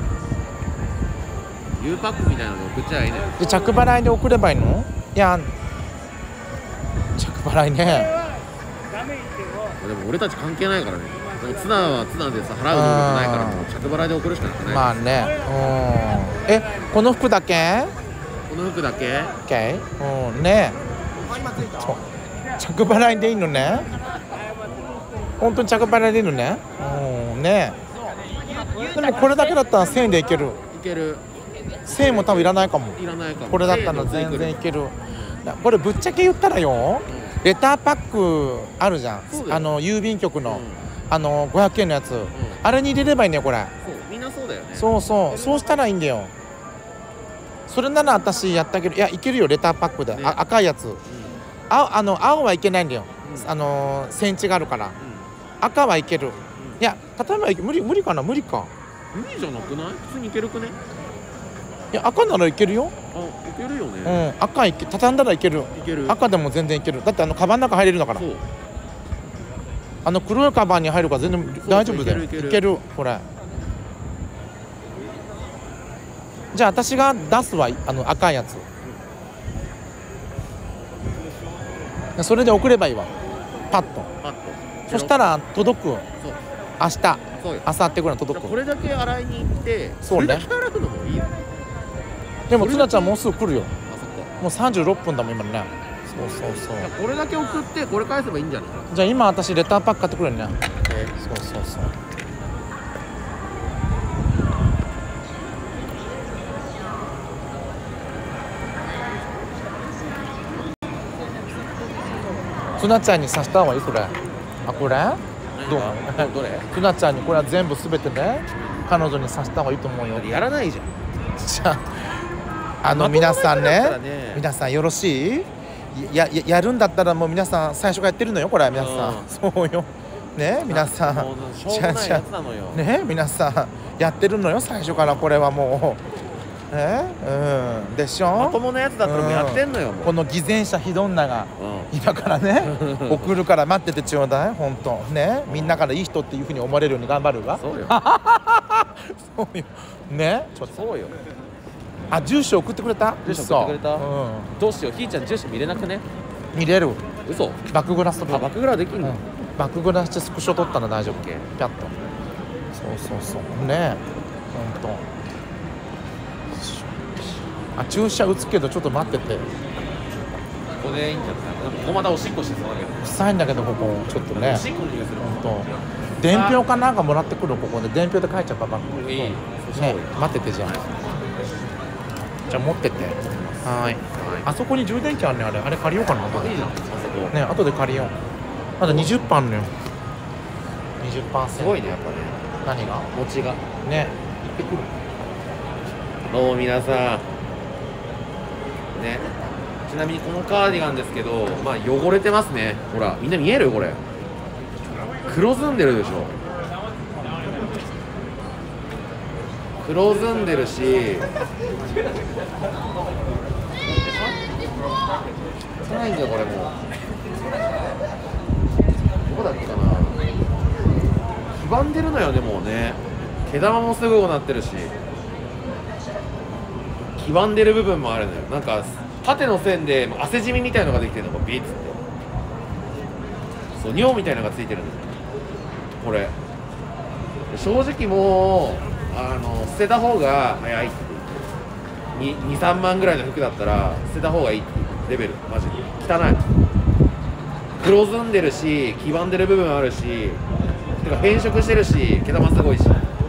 U パックみたいなの送っちゃいいね。 で着払いで送ればいいの？いや着払いね。 でも俺たち関係ないからね。でもツナはツナでさ払う能力ないからもう着払いで送るしかなくない。 まあね。うんえこの服だけ？ この服だけ？ OK？ うんねそう着払いでいいのね。本当に着払いでいいのね。うんねでもこれだけだったらせんえんでいける。 いける。 せんえんも多分いらないかも。 いらないかも。 これだったら全然いける。これぶっちゃけ言ったらよ、レターパックあるじゃん。あの郵便局の、 うんあのごひゃくえんのやつ、 んあれに入れればいいねこれ。 そうみんなそうだよね。 そうそうそうしたらいいんだよ。それなら私やったけどいやいけるよレターパックで、 ねあ赤いやつ。 うん青あの青はいけないんだよ。 うんあのセンチがあるからう赤はいける。 んいや例えば無理無理かな無理か。 無理じゃなくない？普通にいけるくね？ いや赤ならいけるよ。 あ、いけるようね。 ん、赤いけ畳んだらいける。 いける。 赤でも全然いける。だってあのカバンの中入れるんだからそう。 あの黒いカバンに入るから全然大丈夫だよ。 いけるいけるいけるこれ。じゃあ私が出すわ、あの赤いやつ。それで送ればいいわ、パッと。 パッと。 そしたら届く。 そう。 明日そうよ。 明後日ぐらい届く。 これだけ洗いに行ってそうねこれだけ洗うのもいいよ。 でもつなちゃんもうすぐ来るよ。 あ、そっか。 もうさんじゅうろっぷんだもん今ね。そうそうそう。 じゃあこれだけ送ってこれ返せばいいんじゃない？ じゃあ今私レターパック買ってくるね。 えそうそうそう。つなちゃんにさした方がいいそれ。あ、これどう？ どどれ？ つなちゃんにこれは全部すべてね、彼女にさした方がいいと思うよ。 やらないじゃん。 じゃあ、あの皆さんね、 ね皆さんよろしい？やややるんだったらもう皆さん最初からやってるのよこれ皆さん。そうよ。ね皆さん。 もうしょうもないやつなのよ。 ね皆さんやってるのよ最初からこれはもう。えうんでしょ。 まともなやつだったらもうやってんのよ。もうこの偽善者ヒドンナがうん今からね送るから待っててちょうだい本当ねみんなからいい人っていうふうに思われるように頑張るわ。 そうよ。 そうよねちょっとそうよ。 あ住所送ってくれた住所送ってくれた嘘うんどうしよう。ひーちゃん住所見れなくね？ 見れる嘘？ バックグラスとあ、バックグラウンドできんの？ うんバックグラスでスクショ撮ったら大丈夫ピャッとそうそうそうねほんとあ注射打つけどちょっと待っててここでいいんじゃない？ここまたおしっこしてそうだけど。 臭いんだけどここちょっとねおしっこの匂いする。 ほんと伝票かなんかもらってくるここで伝票で書いちゃったバッグいい。 ね待っててじゃあじゃあ持っててはーいあそこに充電器あるねあれあれ借りようかな後でいいじゃん。あそこ。 ね後で借りようまだにじゅっパーあるのよにじゅっパーセントすごいねやっぱね。 何が餅が。 ね行ってくるどうも皆さん。ね。ちなみにこのカーディガンですけど、まあ汚れてますね。ほら、みんな見えるこれ。黒ずんでるでしょ。黒ずんでるし。汚いんだよこれもう。どこだっけかな。黄ばんでるのよねもうね。毛玉もすごくなってるし。黄ばんでる部分もあるのよ。なんか縦の線で汗じみみたいのができてるのがビーッつってそう尿みたいのがついてるんですよこれ正直もうあの捨てた方が早いってにさんまんぐらいの服だったら捨てた方がいいっていうレベルマジで汚い黒ずんでるし黄ばんでる部分あるしてか変色してるし毛玉すごいし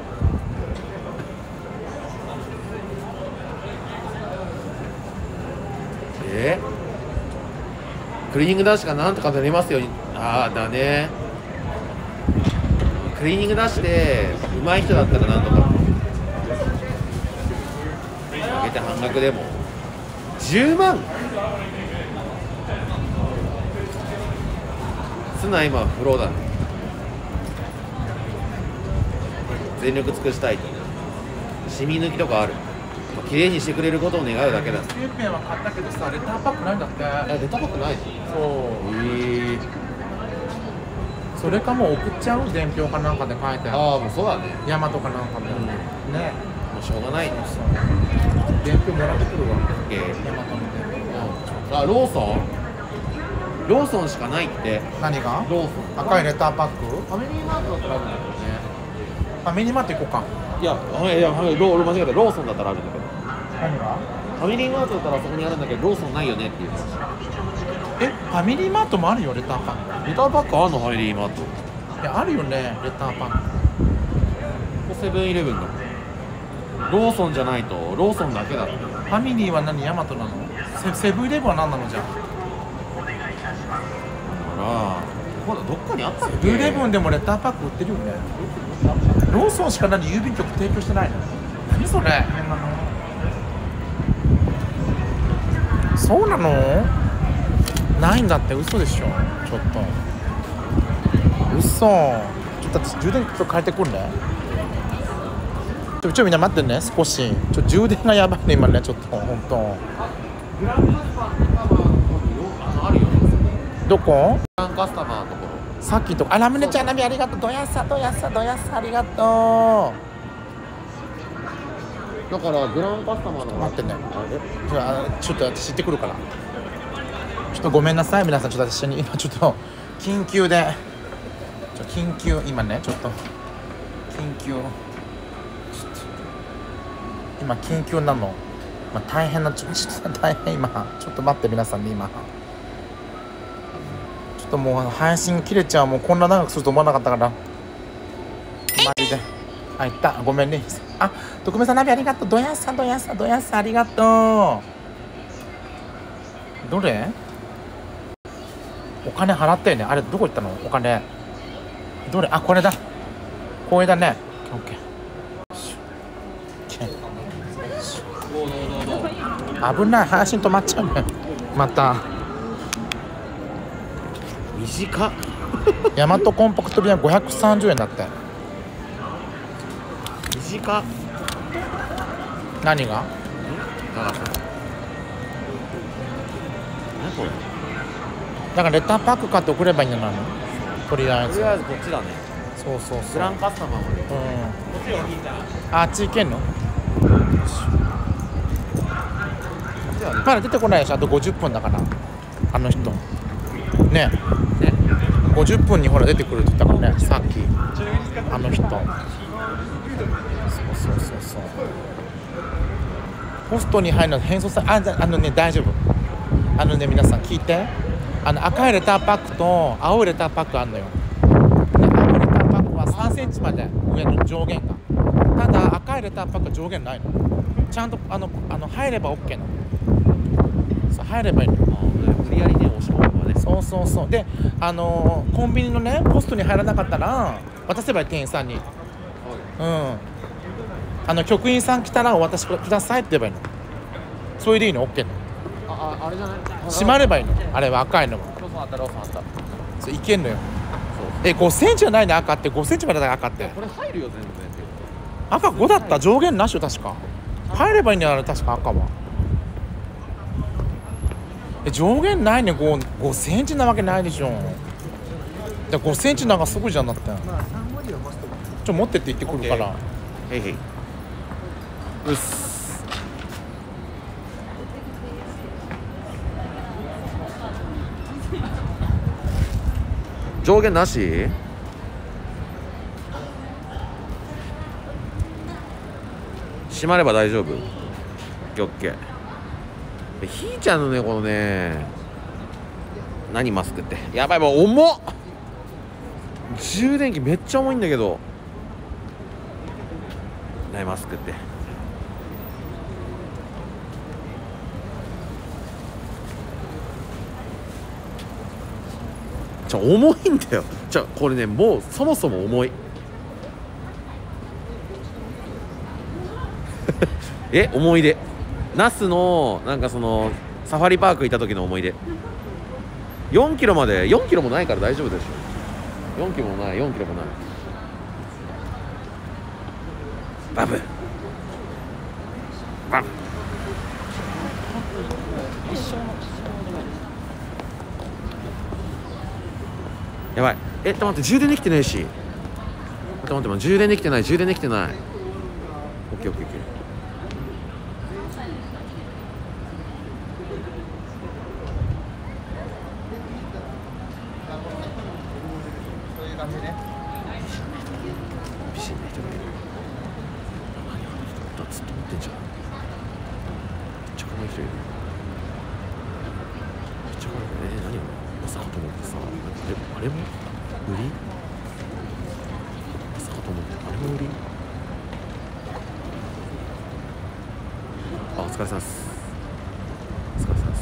えクリーニング出しがなんとかなりますようにああだねクリーニング出して上手い人だったらなんとか上げて半額でもじゅうまんツナ今フローだね全力尽くしたいとシミ抜きとかある綺麗にしてくれることを願うだけだステーペンは買ったけどさレターパックないんだってあ出たことないしそうへえそれかもう送っちゃう伝票かなんかで書いてあるああもうそうだねヤマとかなんかで、 うんねもうしょうがないねそう伝票もらってくるわえヤマトの伝票あローソンローソンしかないって何がローソン赤いレターパックファミリーマートだったらあるんだけどねファミリーマート行こうかいやいやいやロー間違えたローソンだったらあるんだけど何がファミリーマートだったらそこにあるんだけどローソンないよねっていう話えファミリーマートもあるよレターパックレターパックあんのファミリーマートいやあるよねレターパックここセブンイレブンだローソンじゃないとローソンだけだってファミリーは何ヤマトなのセセブンイレブンは何なのじゃあだからここどっかにあったっけセブンイレブンでもレターパック売ってるよねローソンしか何郵便局提供してないの何それ変なのそうなのないんだって嘘でしょちょっと嘘ちょっと充電器ちょっと変えてくるねちょちょみんな待ってね、少しちょ充電がやばいね今ね、ちょっと本当。 グランカスタマーあのあるよ。 どこ？ グランカスタマーのところ。 さっきとあラムネちゃんナビありがとう。どやさどやさどやさありがとだからグランカスタマーのう。待ってね。 あれちょあちょっと私行ってくるから。ちょっとごめんなさい皆さん、ちょっと私に今ちょっと緊急でちょ緊急今ねちょっと緊急ちょっと今緊急なの。まあ大変なちょちょっと大変今ちょっと待って皆さんね今。ちょっともう配信切れちゃう。もうこんな長くすると思わなかったからマジで。あ、いったごめんね。あ、徳目さんナビありがとう。どやさどやさどやさありがとう。どれ？お金払ったよね。あれどこ行ったの？お金どれ？あ、これだ。これだね。オッケー。危ない、配信止まっちゃうねまた。 短っ。 ヤマトコンパクト便はごひゃくさんじゅうえんだって。 短っ。 何が？ 長さ。何これ？ だからレターパック買って送ればいいんじゃないの？とりあえず。 とりあえずこっちだね。 そうそうそう。 グランカスタマーまで。 うん。あっち行けんの？まだ出てこないでしょ。あとごじゅっぷんだからあの人ね。ねごじゅっぷんにほら出てくるって言ったからねさっきあの人。そうそうそうそう。ポストに入るの変装さああのね大丈夫。あのね皆さん聞いて、あの赤いレターパックと青いレターパックあるのよ。で青いレターパックはさんセンチまで上の上限が。ただ赤いレターパックは上限ないの。ちゃんとあのあの入れば OK なの。そう入ればいいのよ。 無理やりね押し込むわね。 そうそうそう。であのー、コンビニのねポストに入らなかったら渡せばいい店員さんに。うん。あの局員さん来たらお渡しくださいって言えばいいの。それでいいの OK の。 あああれじゃない？ 閉まればいいの。あれは赤いのは。 ローソンあったローソンあった。 そういけんのよ。えごセンチじゃないね赤って。ごセンチまでだ赤って。 これ入るよ全然。 赤ごだった。上限なしよ確か。入ればいいんだよあれ確か赤は。え上限ないね。 5, 5センチなわけないでしょ。じゃごセンチなんかすぐじゃんだって。ちょ持ってって言ってくるから。 へいへい。うっす。上限なし？閉まれば大丈夫。オッケーオッケー。ひーちゃんのねこのね何マスクってやばいもう重っ。充電器めっちゃ重いんだけど。何マスクって。じゃ重いんだよ。じゃこれねもうそもそも重い。え思い出那須のなんかそのサファリパーク行った時の思い出。よんキロまでよんキロもないから大丈夫でしょ。よんキロもないよんキロもない。バブバブやばい。えっと待って充電できてないし。待って待って待って充電できてない充電できてない。オッケーオッケーオッケー。美人な人がいる。何あの人ずっと持ってんじゃん。めっちゃ可愛い人いる。めっちゃ可愛い。えー、何あれまさかと思ってさ。えあれも売り？まさかと思ってあれも売り？あお疲れ様です。お疲れ様です。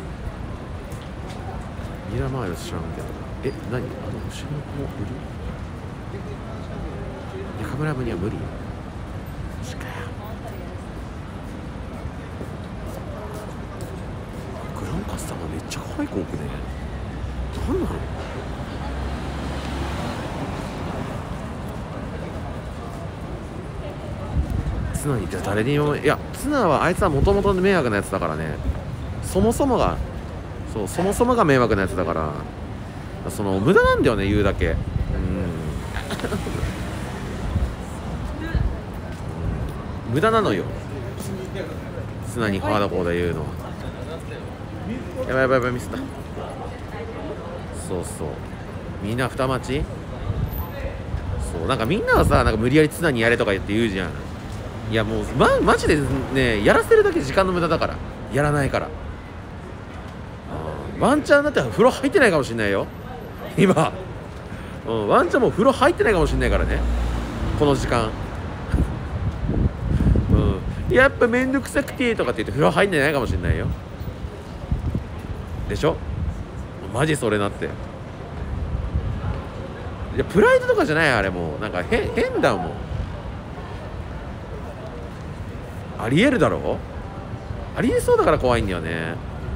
ミラーマイル知らんけど。え何あの後ろの子売り？中村部には無理。マジかよ。グランカスタマーめっちゃ可愛い子多くね。なんなの？ ツナにじゃ誰にもいやツナはあいつはもともと迷惑なやつだからね。そもそもがそうそもそもが迷惑なやつだから、その無駄なんだよね言うだけ。うん無駄なのよツナにハードコーで言うのは。やばいやばいやばいミスった。そうそうみんな二待ち。そうなんかみんなはさなんか無理やりツナにやれとか言って言うじゃん。いやもうまマジでねやらせるだけ時間の無駄だからやらないから。ワンチャンだって風呂入ってないかもしれないよ今、うん、ワンチャンもう風呂入ってないかもしれないからねこの時間、うん、やっぱめんどくさくてとかって言って風呂入ってないかもしれないよでしょ。マジそれなっていやプライドとかじゃないあれもうなんか変変だもん。ありえるだろありえそうだから怖いんだよね。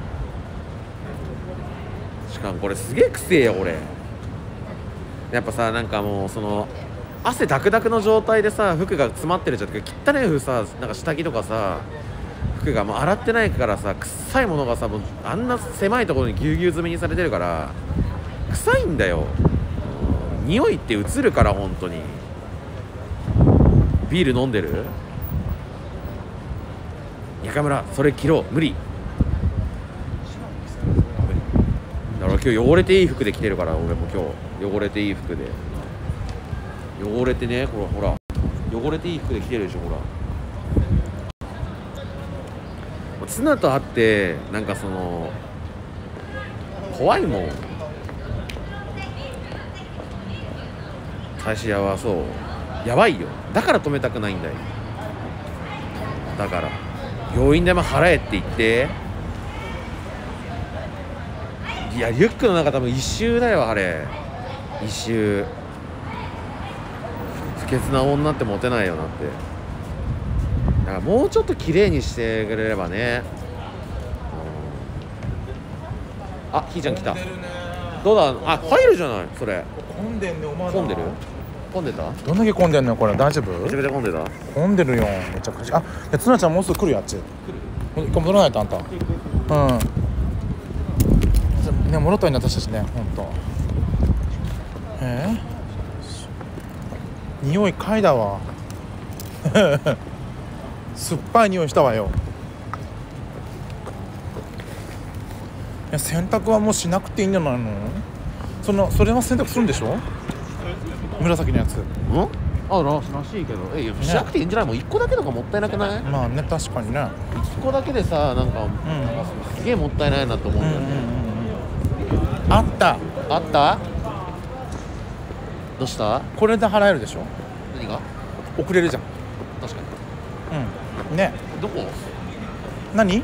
しかもこれすげえくせえよ俺。やっぱさなんかもうその汗ダクダクの状態でさ服が詰まってるじゃん。汚い服さなんか下着とかさ服がもう洗ってないからさ臭いものがさもうあんな狭いところにぎゅうぎゅう詰めにされてるから臭いんだよ。匂いって移るから本当に。ビール飲んでる中村それ切ろう無理だから今日汚れていい服で着てるから俺も今日汚れていい服で汚れてねほらほら汚れていい服で着てるでしょほら。ツナと会ってなんかその怖いもん。返し屋はそうやばいよ。だから止めたくないんだよ。だから病院代も払えって言って。いやリュックの中多分一周だよあれ一周。不潔な女ってモテないよなって。だからもうちょっと綺麗にしてくれればね、うん、あひーちゃん来た。どうだあ入るじゃないそれ。 混んでんねお前。 混んでる混んでた。 どんだけ混んでんのよこれ大丈夫。 めちゃめちゃ混んでた。 混んでるよめちゃくちゃ。あツナちゃんもうすぐ来るよあっち。一回戻らないとあんた。うんね戻ったんだ私たちねほんと。えー、匂い嗅いだわ酸っぱい匂いしたわよ。いや洗濯はもうしなくていいんじゃないの。そのそれは洗濯するんでしょ紫のやつ。 んあららしいけどえいやしなくていいんじゃない。もういっこだけとかもったいなくない。 まあね確かにね。 いっこだけでさなんか、うん、すげえもったいないなと思うんだよね、うんうんうん、あったあったどうしたこれで払えるでしょ。 何が遅れるじゃん。 確かにうんねどこ何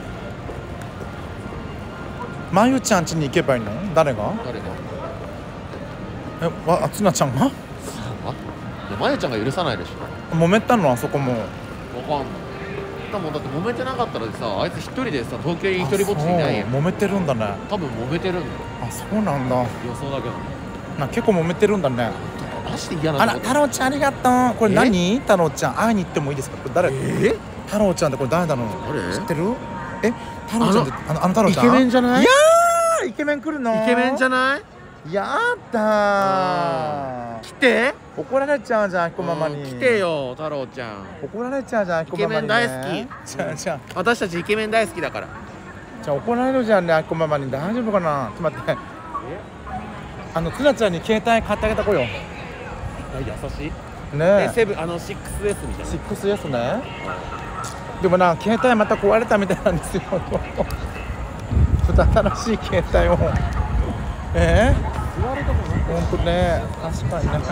まゆちゃん家に行けばいいの。誰が誰がえわつなちゃんがあまゆちゃんが許さないでしょ。 揉めたのあそこも。 わかんない多分だって揉めてなかったらさあいつ一人でさ東京に一人ぼっちいないよ。 揉めてるんだね。 多分揉めてるんだよ。 あそうなんだ。 予想だけどな結構揉めてるんだね。 マジで嫌なあら太郎ちゃんありがとう。これ何太郎ちゃん会いに行ってもいいですか。これ誰。 え太郎ちゃんってこれ誰だろう。 誰知ってる。え太郎ちゃんってあのあの太郎ちゃんイケメンじゃない。 いやーイケメン来るの。 イケメンじゃないやだー来て怒られちゃうじゃん彦ママに。 来てよ太郎ちゃん。 怒られちゃうじゃん彦ママに、ね、 イケメン大好き。 じゃあじゃあ私たちイケメン大好きだから。 じゃあ怒られるじゃんね彦ママに。大丈夫かな。ちょっと待ってあのツナちゃんに携帯買ってあげた子よ。 優しいねえセブンあの シックスエス みたいな。 シックスエス ね。でもな携帯また壊れたみたいなんですよちょっと新しい携帯をえー、 座るとこなほんとね確かにね。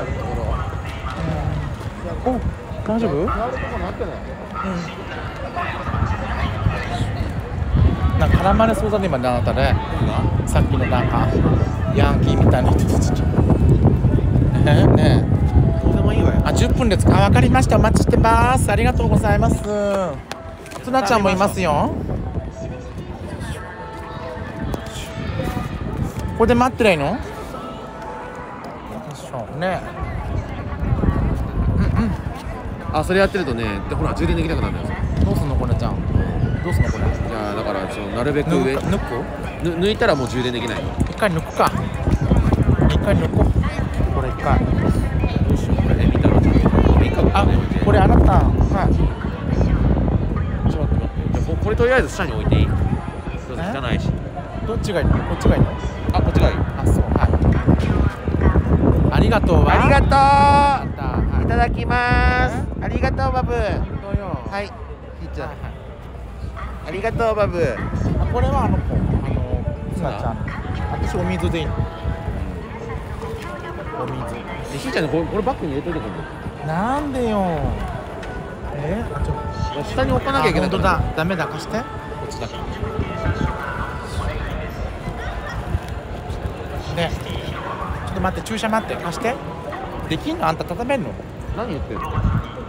うん、お大丈夫。 座るとこなってない。 うんなんか絡まれそうだね今ねあなたね。さっきのなんかヤンキーみたいな人たちとえー、ねえどうでもいいわよ。 あじゅっぷんですか。わかりましたお待ちしてますありがとうございます。つなちゃんもいますよ。これで待ってないの。よいしょねうんうんあ、それやってるとね、でほら充電できなくなるんだよ。 どうすんのこれちゃん。どうすんのこれ。 いやだからちょっとなるべく上抜くか抜くぬ抜いたらもう充電できない。 一回抜くか。一回抜こう。これ一回。 どうしようこれね見たらちょっといいかもあね。 これあなた。はい。 ちょっと待って。じゃあここれとりあえず下に置いていい？どうぞ汚いし。 どっちがいいの？こっちがいいの？ あ、こっちがいい。 あ、そう。はい。ありがとうわ。 ありがとう。 あった。はいただきます。ありがとうバブ。 い。ははい。ひーちゃん。 はい。 ありがとうバブ。 あこれはあの子、あのツナちゃん。私お水でいいの。お水。 えひーちゃんねこれこれバッグに入れといてくれる。 なんでよ。え？あちょっと下に置かなきゃいけないから。 あ本当だ。ダメだ貸して。こっちだけ。ね。ちょっと待って注射待って貸して。できんのあんた畳めんの？ 何言ってんの？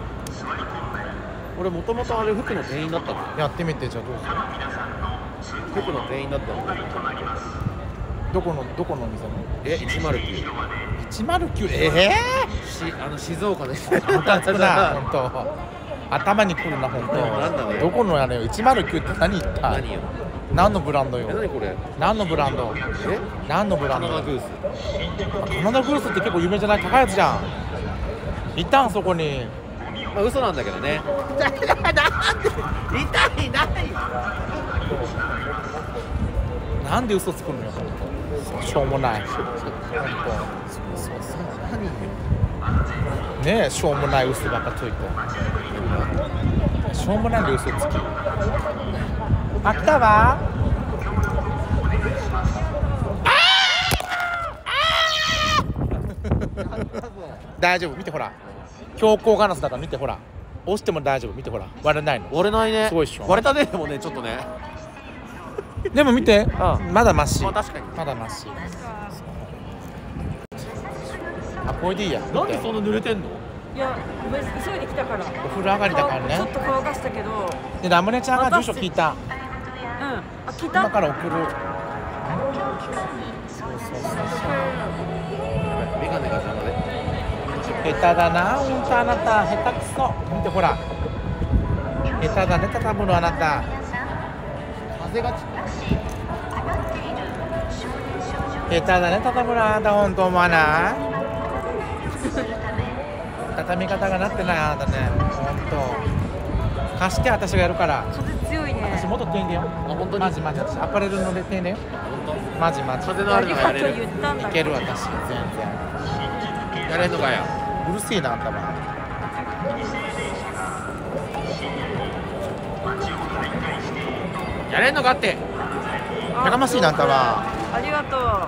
俺もともとあれ服の店員だったの。 やってみてじゃあどうする？ 服の店員だったの。 どこのどこのお店の？ え、いちまるきゅう。 一マルキュー。ええし、あの静岡です。 ー？ムカつくな本当。頭にくるな本当。 なんだねどこのやねよ。一マルキューって何言った？ 何よ。 何のブランドよえ、。何これ。 何のブランド？ え、 何のブランド？ カナダグース。 カナダグースって結構有名じゃない？高いやつじゃん。いたんそこに。 まあ嘘なんだけどね。痛いないない。 なんで嘘つくのよ本当。しょうもない。本当。そうそうそう。 何よ。 ねえしょうもない嘘ばっかついて。しょうもないで嘘つき。あったわ。大丈夫見てほら。強行ガラスだから見てほら。押しても大丈夫見てほら。割れないの。 割れないね。 すごいっしょ。 割れたねでもねちょっとね。 でも見て。 うんまだマシ。 まあ確かに。 まだマシ。あこれでいいや。 なんでそんな濡れてんの？ いや急いで来たから。 お風呂上がりだからねちょっ。と乾かしたけど。 でラムネちゃんが住所聞いた。 うん。あ来た。 今から送る。 メガネが邪魔で。 下手だな、ほんとあなた、下手くそ。見てほら。下手だね、畳むのあなた。 風がち。 下手だね、畳むのあなた、ほんと思わない畳み方がなってないあなたね、ほんと。貸して、私がやるから。 風強いね。 私もっと丁寧よ。 あ、本当に。 マジマジ、私アパレルので丁寧よ。 本マジマジ。 風のあるのがやれる。 言ったんだいける私、全然。 やれんのかよ。 うるせえな、あんたは。 やれんのかって。 やかましいな、あんたは。 ありがと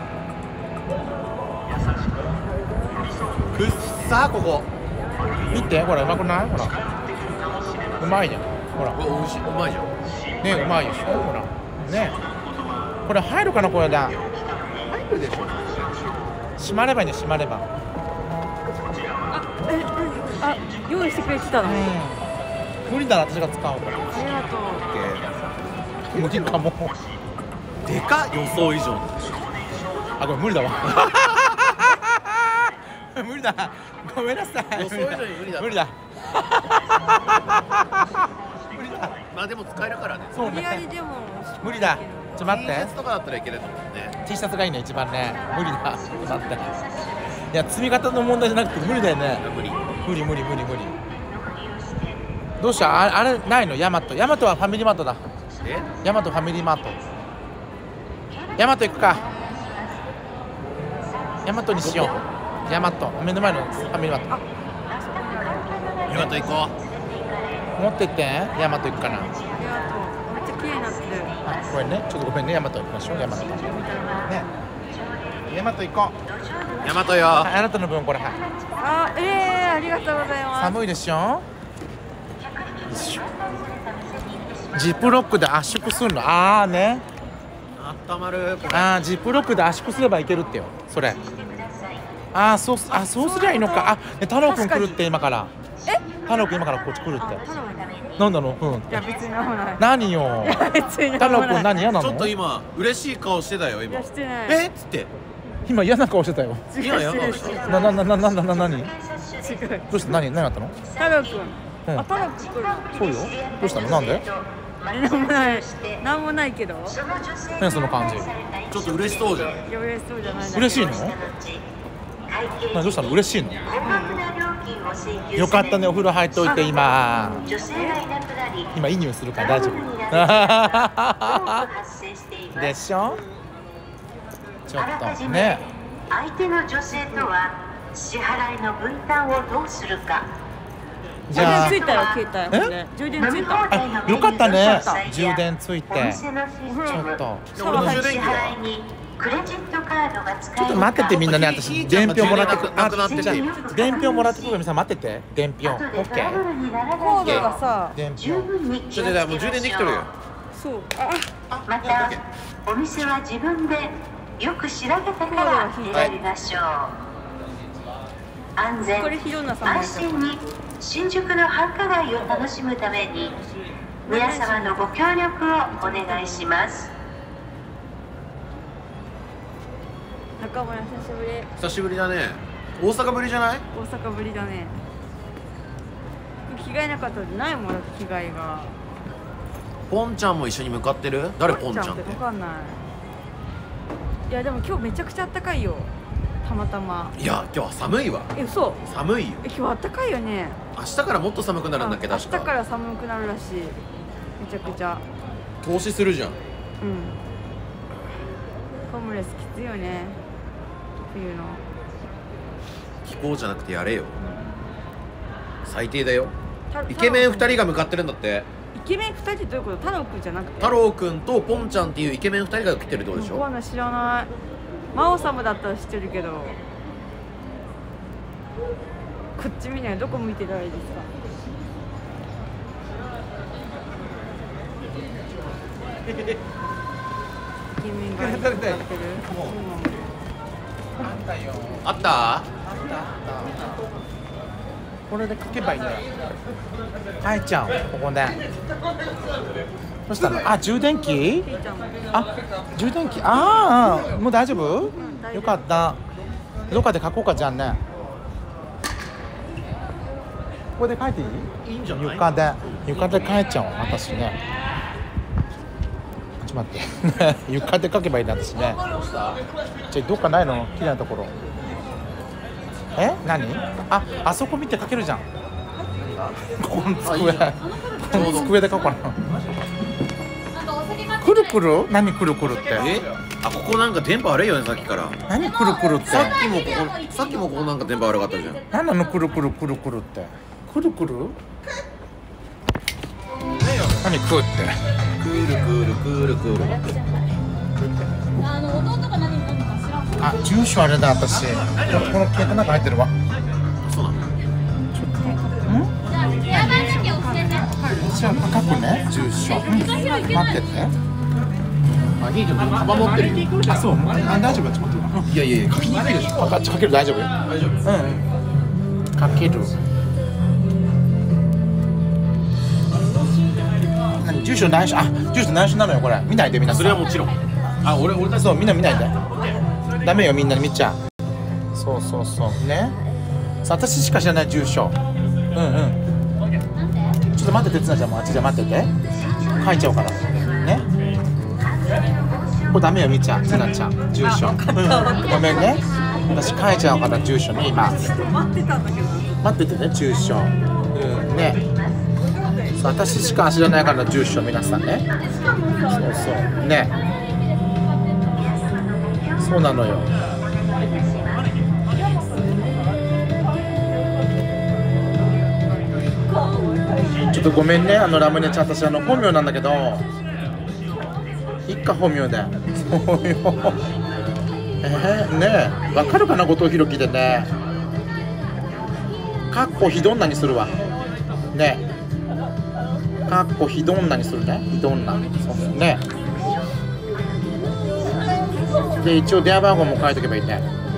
くっさここ。 見て、ほら、うまくないほら。うまいじゃん。ほら。 うわ、美味しい。うまいじゃん。 ねうまいでしょほらねこれ入るかなこれだ入るでしょ。 閉まればいいね閉まればう。え、え、あ、用意してくれてたの。あうん無理だな私が使うからりがとう。 無理かもでか予想以上。 あこれ無理だわ無理だごめんなさい予想以上に無理だ無理だまあでも使えるからね。 そう無理やりねでも。 無理だちょっと待っ T シャてツとかだったらいけると思うね。 T シャツがいいね一番ね無理だちょっと待っていや積み方の問題じゃなくて無理だよね無理。 無理無理無理無理どうしたああれないのヤマトヤマトはファミリーマートだえ？ ヤマトファミリーマートヤマト行くかヤマトにしようヤマト目の前のファミリーマート今と行こ持ってってヤマト行くかなありがとう。めっちゃ綺麗になってる。 あこれねちょっとごめんねヤマト行きましょうヤマトねヤマト行こうう。ヤマトよ。 はいあなたの分これはいあ、えー、ありがとうございます。 寒いでしょよいしょジップロックで圧縮するのああねあったまる。これ。 ああジップロックで圧縮すればいけるってよそれああそうすあそうすりゃいいのかあね太郎くん来るって今からえ？ 太郎くん今からこっち来るってあ、頼むね。 なんだのうんいや別になんもない。 何よいや別に太郎くんなんもない。 何嫌なのちょっと今嬉しい顔してたよ今いや。してない。 えっつって。 今嫌な顔してたよ今嫌な顔した。 ななななななな何違う。 どうした何何あったの？ 太郎くん。 うんあ、太郎くん来るの。 そうよ。どうしたの？なんで？ え、なんもない。なんもないけど。 何その感じ？ ちょっと嬉しそうじゃん。 いや、嬉しそうじゃない。 嬉しいの？何どうしたの？嬉しいの？よかったね、お風呂入っといて今。今いい匂いするから大丈夫。でしょ？ちょっとね。 相手の女性とは支払いの分担をどうするか。 じゃあ充電ついたよ、携帯。ね、充電ついた。 あ、よかったね。充電ついて。 お店のシステムちょっと。 俺の充電器支払はいにクレジットカードが使えるか。 ちょっと待っててみんなね、私伝票もらってく。 なくなってきてじゃあ伝票もらってくるから皆さん待ってて。伝票。オ後でッケー。 トラブルにならないコードよがさ。 伝十票。 分に気をつけちょっともう充電できとるよ。 そう。あ、 またお店は自分でよく調べてから選びましょう。安全これひろなさんも安心に新宿の繁華街を楽しむために皆様のご協力をお願いします。 中村久しぶり。 久しぶりだね。大阪ぶりじゃない？ 大阪ぶりだね。着替えなかったらないもん、着替えが。 ポンちゃんも一緒に向かってる？誰ポンちゃんって？ わかんない。いやでも今日めちゃくちゃ暖かいよ。たまたま。 いや今日は寒いわ。 え、嘘。 寒いよ。 え、今日暖かいよね。 明日からもっと寒くなるんだっけあ、 確か。 明日から寒くなるらしい。めちゃくちゃ。 投資するじゃん。 うん。ホームレスきついよね。冬の。 気候じゃなくてやれよ。最低だよ。 たイケメンふたりが向かってるんだって。 イケメンふたりってどういうこと？太郎くんじゃなくて。 太郎くんとポンちゃんっていうイケメンふたりが来てるってことでしょ？ わかんない、知らない。魔王様だったら知ってるけど。こっち見ない、どこ向いてたらいいですか？イケメンがいっぱい立ってる。 あった？ これで書けばいいんだよ。はいちゃん、ここで。どうしたの？あ、充電器？ ピーちゃんも。 あ、充電器。ああ、もう大丈夫？ ん大丈夫よかった。どっかで書こうかじゃんね。ここで書いていい？ いいんじゃない？ 床で床で書いちゃおう私ね。ちょっと待って床で書けばいいな私ね。じゃあどっかないの？綺麗なところ。え？何？あ、あそこ見て書けるじゃん。ここの机。この机で書こうかな。くるくる？何くるくるって？ え？あ、ここなんか電波悪いよねさっきから。 何くるくるって？ さっきもここさっきもここなんか電波悪かったじゃん。 何なのくるくるくるくるって？くるくる？何くって？ クールクールクールクール。 あの弟が何飲むか知らん。 あ、住所あれだ私。この携帯の中入ってるわ。 そうなの？ 電話番だけ教えて。 じゃあ書くね、住所。うん、待ってて。 あ、ひーちゃんカバン持ってるよ。 あ、そう。あ、大丈夫。ちょっと待って。 いやいやいや書きにくいでしょ。 あ、書ける大丈夫。 大丈夫。 うんうん。書ける。何住所内緒？あ、住所内緒なのよこれ。見ないでみんな。 それはもちろん。あ、俺俺たちそうみんな見ないで。ダメよみんな見ちゃう。そうそうそうね。さあ私しか知らない住所。うんうん。ちょっと待っててつなちゃんもあっちで待ってて。書いちゃおうから。ね。これダメよみちゃん、つなちゃん住所。うん。ごめんね。私書いちゃおうから住所に今。 待ってたんだけど。 待っててね住所。うんね。そう私しか知らないから住所皆さんね。そうそうね。そうなのよ。ちょっとごめんねあのラムネちゃん私あの本名なんだけど一家本名でそうよえー、ねえわかるかな後藤弘樹でねかっこひどんなにするわねかっこひどんなにするねひどんなそうねで一応電話番号も書いとけばいいね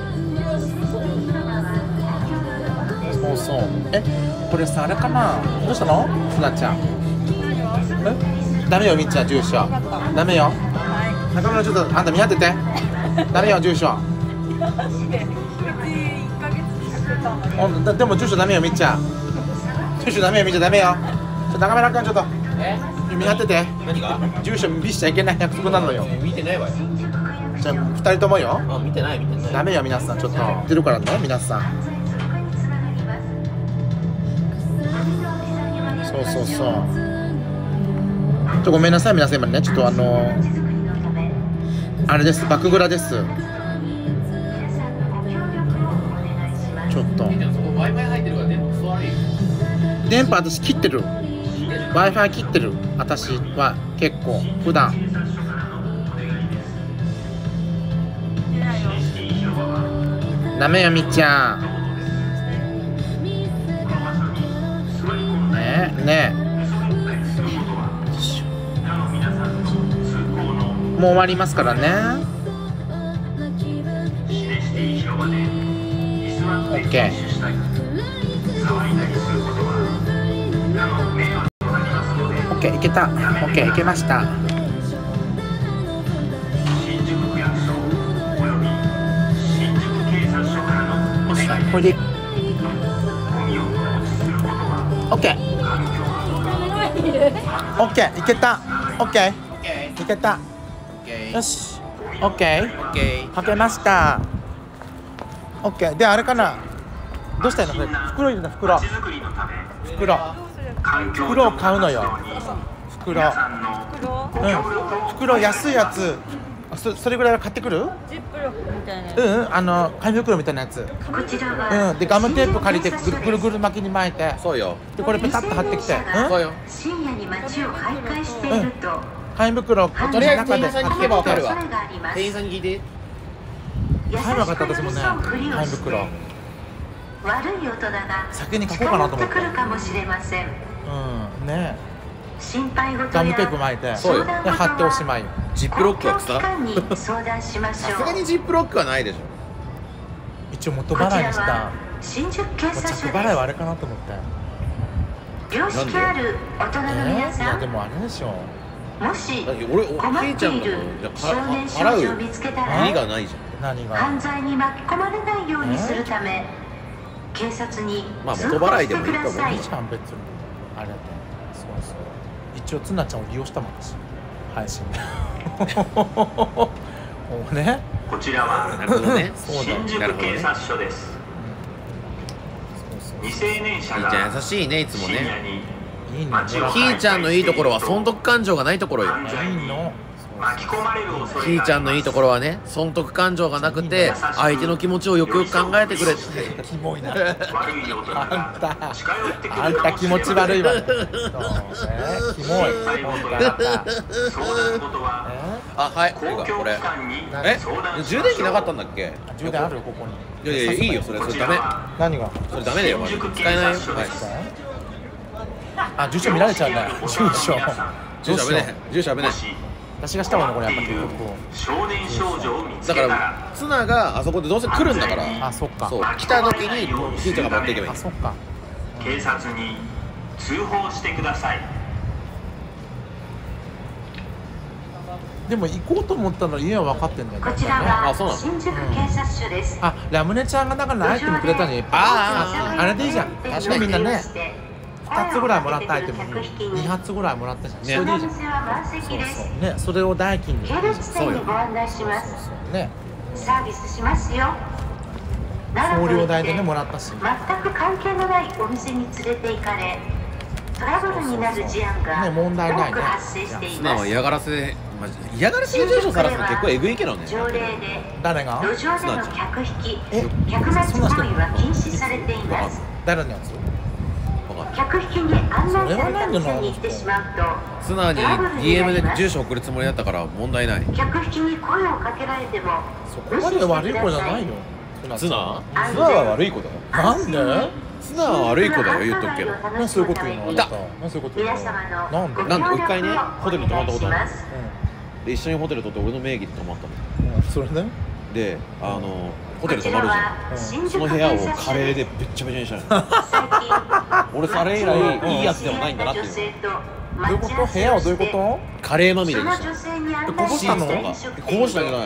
そうそうえこれさあれかなどうしたのすなちゃんえダメよみっちゃん住所ダメよ中村ちょっとあんた見張っててダメよ住所いっかげつ近くおだでも住所ダメよみっちゃん。住所ダメよみっちゃんダメよ。ちょっと眺めなあかんちょっと。 え見張ってて。 何が住所見しちゃいけない約束なのよ。 見てないわよ。 じゃあふたりともよ。 あ、見てない見てない。 ダメよ皆さんちょっと言ってるからね皆さん。そうそうそう。ちょっとごめんなさい皆さん今ねちょっとあのあれですバクグラです。ちょっとそこ Wi-Fi 入ってるから電波クソ悪いよ。 電波私切ってる。Wi-Fi 切ってる。私は結構普段。ダメよみっちゃん。ねえねえ。もう終わりますからね。オッケー。オッケーいけた。オッケーいけました。これでオッケーオッケーいけた。オッケーいけた。よしオッケーかけました。オッケーであれかなどうしたいのこれ袋いるの袋袋袋を買うのよ袋袋うん袋安いやつそ, それぐらいは買ってくるジップロックみたいなやつうんうんあの紙袋みたいなやつこちらはうんでガムテープ借りてぐるぐるぐる巻きに巻いてそうよ。 でこれペタッと貼ってきてそうよ。 深夜に街を徘徊していると紙袋をとりあえず店員さんに聞けばわかるわ恐れがあります。 店員さんに聞いて。 優しはい分かったく私もね寄り添うふりを紙して袋悪い大人が先に書こ近うかなと思って寄ってくるかもしれません。 うんね心配事ガムテーやプ巻いてそうよで貼っておしまいよジップロックは公共機さ関に相談しましょう。 さすがにジップロックはないでしょ。 一応元こちら払いにしたは新宿警察署着払いはあでれかなと思ってす。良識ある大人のえー、い皆さん、 やでもあれでしょもしだって俺お困ってケイちゃんがいるじゃあ少年少払女をう見つけた何らがないじ何が犯罪に巻き込まれないようにするため警察にまあ通元払いで報してもいいと思うくださいいい。じゃん別にあれだってそうそう一応ツナちゃんを利用したもん私配信でもうねこちらゃん。なはるほどね。 そうだ新宿警察署です。 そうそう未成年者がひーちゃん優しいねいつも深夜ね。 にいいね街をひーちゃんのいいところは損得感情がないところよ。 犯罪にいいの巻き込まれる恐れがあります。 ひーちゃんのいいところはね損得感情がなくて相手の気持ちをよくよく考えてくれてキモいな悪い大人あんがた近寄ってくあんるかもした気持ちれません。 悪いわねそうねキモい本当にあんた相談事はえあはいこれ公共がこれ機関にえ相談しましょう。 充電器なかったんだっけ。 充電あるよここにいやいやいいよそれそれダメ何がそれダメだよマジで使えないよ。はいあ住所見られちゃうね住所住所危ねえ住所危ねもし私がした方がいいのこれやっぱ結局少年少女を見つえだかけたららツナがあそこでどうせ来るんだからあそっかそう来た時にひーちゃんが持っていけばいいあそっか警察に通報してください。 でも行こうと思ったの家は分かってんだよねこちらはあそうなの新宿警察署です。 あラムネちゃんがだからアイテムくれたのにあああれでいいじゃん確かにみんなねふたつぐらいもらったアイテムにに発ぐらいもらったじゃん、 ねそれでいいじゃん店は満席そうです。 そうねそれを代金に系列店にご案内します。 そうそうねサービスしますよ。 送料代でねもらったし全く関係のないお店に連れて行かれトラブルになる事案がね問題ないね多く発生していツナます。 は嫌がらせマジ嫌がらせで住所さらすの結構えぐいけどね条例で誰が路上での客引きえ客待ち行為は禁止されています。 誰のやつわかんない客引きに案内された店に行ってしまうとツナに ディーエム で住所送るつもりだったから問題ない。 客引きに声をかけられてもそこまで悪い子じゃないよツナツナは悪い子だよ。 なんでツナは悪い子だよ言っとくけど。 何そういうこと言うのあなた何そういうこと言う皆の様のなんでごなんで協力一回ねをホテルに泊まったことあるお願いします。 で一緒にホテル取って俺の名義で泊まったの。 うんうんそれねであのホテル泊まるじゃん。 んその部屋をカレーでべっちゃべちゃにしたの。俺それ以来いいやつでもないんだなっていう。 どういうこと部屋をどういうことカレーまみれにした。 その女性に案こぼしたのシーツとかこぼしたんじゃない。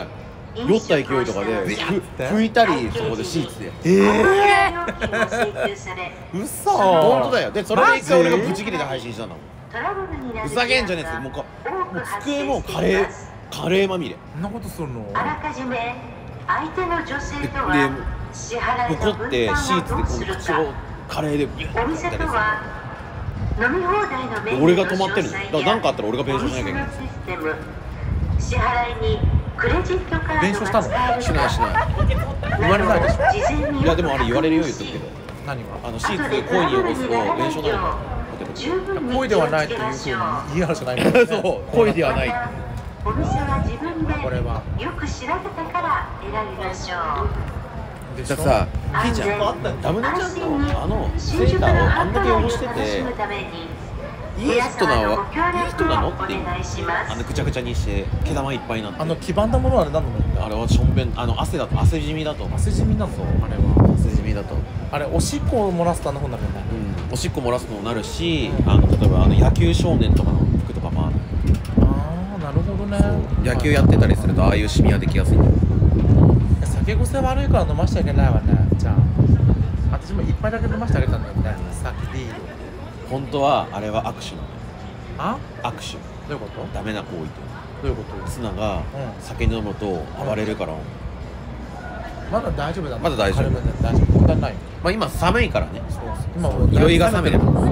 酔った勢いとかでふ拭いたりそこでシーツでええー、 嘘本当だよ。でそれで一回俺がブチ切れで配信したの。ふざけんじゃねえっつって、もうかもう机もカレーカレーまみれ。 そんなことするの？ あらかじめ相手の女性とは支払いの怒ってシーツでこう口をカレーでビュッお店とは飲み放題のメニューの俺が止まってるの。だから何かあったら俺が弁償しなきゃいけない。 支払いにクレジットカードが使えるしないしない言われないでしょ。 いやでもあれ言われるよ言っとくけど、 何が？ あのシーツで恋に汚すと弁償なのかな。 恋ではないっていうふうに言い張るじゃないもんね。 そう恋ではない。 お店は自分でこれはよく調べてから選びましょう。 でしょ。 じゃあさ、ひーちゃん、ダムネちゃんのあのセーターをあんだけ汚してていい人なのいい人なのっていうあのぐちゃぐちゃにして毛玉いっぱいになってあの黄ばんだものはあれなの？ あれはしょんべんあの汗だと汗じみだと汗じみなの？あれは汗じみだと、 あれおしっこを漏らすとあんなふうになるよね。 うん、おしっこ漏らすのもなるし、あの例えばあの野球少年とかの服とかもある。 ああなるほどね。 野球やってたりするとああいうシミはできやすいんだよ。 酒癖悪いから飲ましちゃいけないわね。じゃあ私も一杯だけ飲ましてあげたんだよね。さっきビール。 本当はあれは握手なの。 あ？ 握手どういうこと？ ダメな行為とどういうこと？ ツナがうん酒飲むと暴れるから、 まだ大丈夫だ。 まだ大丈夫軽めで大丈夫。問題ない。 まあ今寒いからね。 そうそう今もう酔いが冷めてるね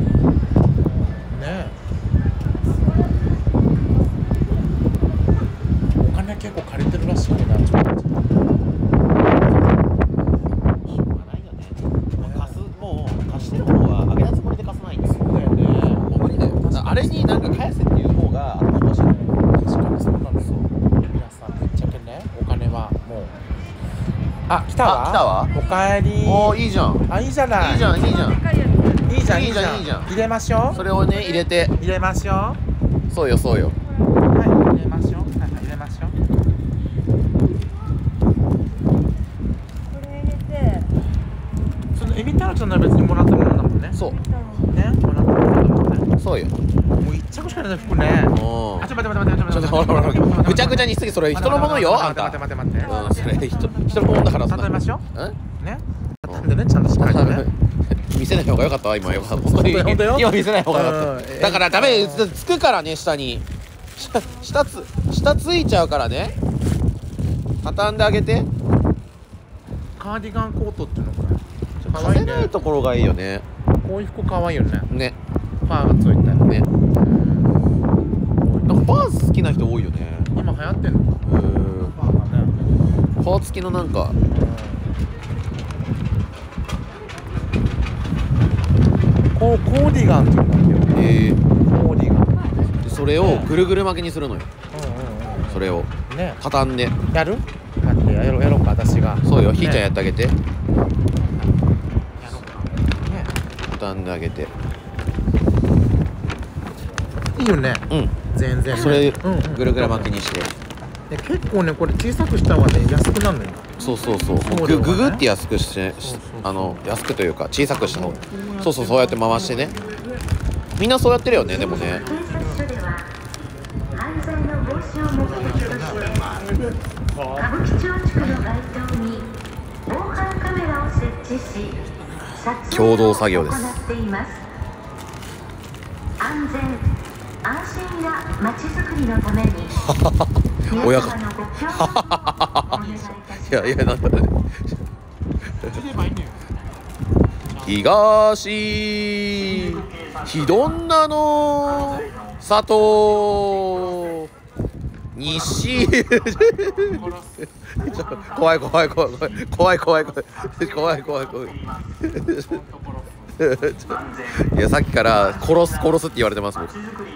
え。お金結構借りてるらしいけどな。ちょっとしょうがないよね。貸すもう貸してる方はあげたつもりで貸さないんですよ。 そうだよね。 もう無理だよ。あれになんか返せっていう方が頭おかしいのよ。 確かにそうなんですよ。皆さんぶっちゃけね、お金はもう。あ、来たわ。 あ来たわおかえり。 おーいいじゃん。 あ、いいじゃない。 いいじゃんいいじゃん。 でかいやついいじゃんいいじゃんいいじゃん入れましょう。 それをね入れて、 入れましょう。 そうよそうよ。 はい、入れましょう。はい、入れましょう。 これ入れてそのエビ太郎ちゃんのは別にもらったものだもんね。 そうね、もらったものだもんね。 そうよ。 もう一着しかない服ね。 おあ、ちょっと待って待って待って待って。 ちょっとほらほらほらぐちゃぐちゃにしすぎ、それ人のものよあんた。 待って待って待って待って。 うんそれ人人のものだから。 例えましょうんう。ね。なんでね、ちゃんとしっかりとね。 見せない方が良かったわ今よ。本当に本当よ今見せない方が良かうんった。だからダメつくからね下に。下下つ下ついちゃうからね。畳んであげて。 カーディガンコートっていうのこれ。可愛いね風ない。ところがいいよね。 こういう服可愛いよね。 ねファーがついて。 ね。なんかパース好きな人多いよね。 今流行ってんのか。 うん。 ファーがね。 パー付きのなんかこうコーディガンっていうんだっけ。 えー、 コーディガン。 それをぐるぐる巻きにするのよ。 うんうんそれをうん。ね。 畳んで。 やる？待ってやろうやろうか私が。 そうよ、 ねひーちゃんやってあげて。 やろうか。ね。 畳んであげて。 いいよね。 うん。 全然ね。 それうんうんぐるぐる巻きにして。 で結構ねこれ小さくした方がね安くなるのよ。 そうそうそう。 そうだよねぐぐぐって安くして、 そうそうそうあの安くというか小さくした方が。そうそうそうやって回してね。みんなそうやってるよねでもね。 警察署では犯罪の防止を目的として歌舞伎町地区の街頭に防犯カメラを設置し撮影共同を作業です行っています。安全安心な街づくりのために親が皆様のご協力をお願いいたします。 いやいやなんだね。 切ればいいのよ。 東ひどんなの里西怖い怖い怖い怖い怖い怖い怖い怖い怖い怖いいやさっきから殺す殺すって言われてます僕。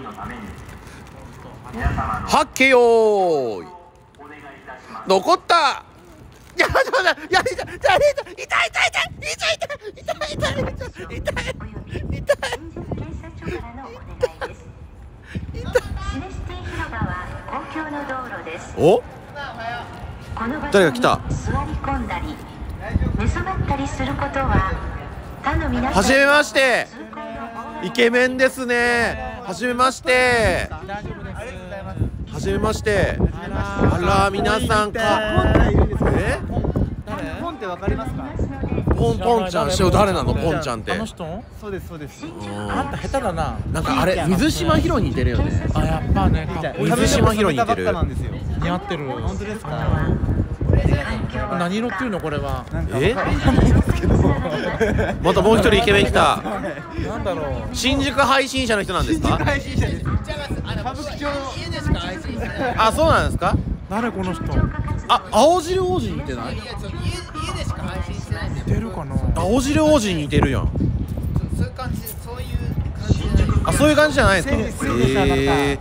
はっけよーい残ったいやちょっと待っていや痛い痛い痛い痛い痛い痛い痛い痛い痛い痛い痛い痛い痛い新宿警察署からのお願いです。シネスティ広場は公共の道路です。 おこの場所に誰が来た座り込んだり寝そべったりすることは他の皆さんはじめまして通行の妨害イケメンですねはじめまして大丈夫です。 はじめまして。あら皆さんか。え？ ポンってわかりますか？ ポンポンちゃん、しお誰なのポンちゃんって。 あの人？ そうですそうです。 あんた下手だな。 なんかあれ水島ヒロに似てるよね。 あ、やっぱね、かっこいい。 水島ヒロに似てる。 なんですよ。 似合ってる。 本当ですか？ 何色っていうのこれは。 え？またもう一人イケメン来た。 なんだろう。 新宿配信者の人なんですか？ 配信者です。歌舞伎町の家でしか配信してない。 あ、そうなんですか？ 誰この人？ あ、青汁王子似てない？ 家でしか配信してないんで。 似てるかな。 青汁王子に似てるやん。 そういう感じ、そういう感じじゃない。 あ、そういう感じじゃないですか？ええ。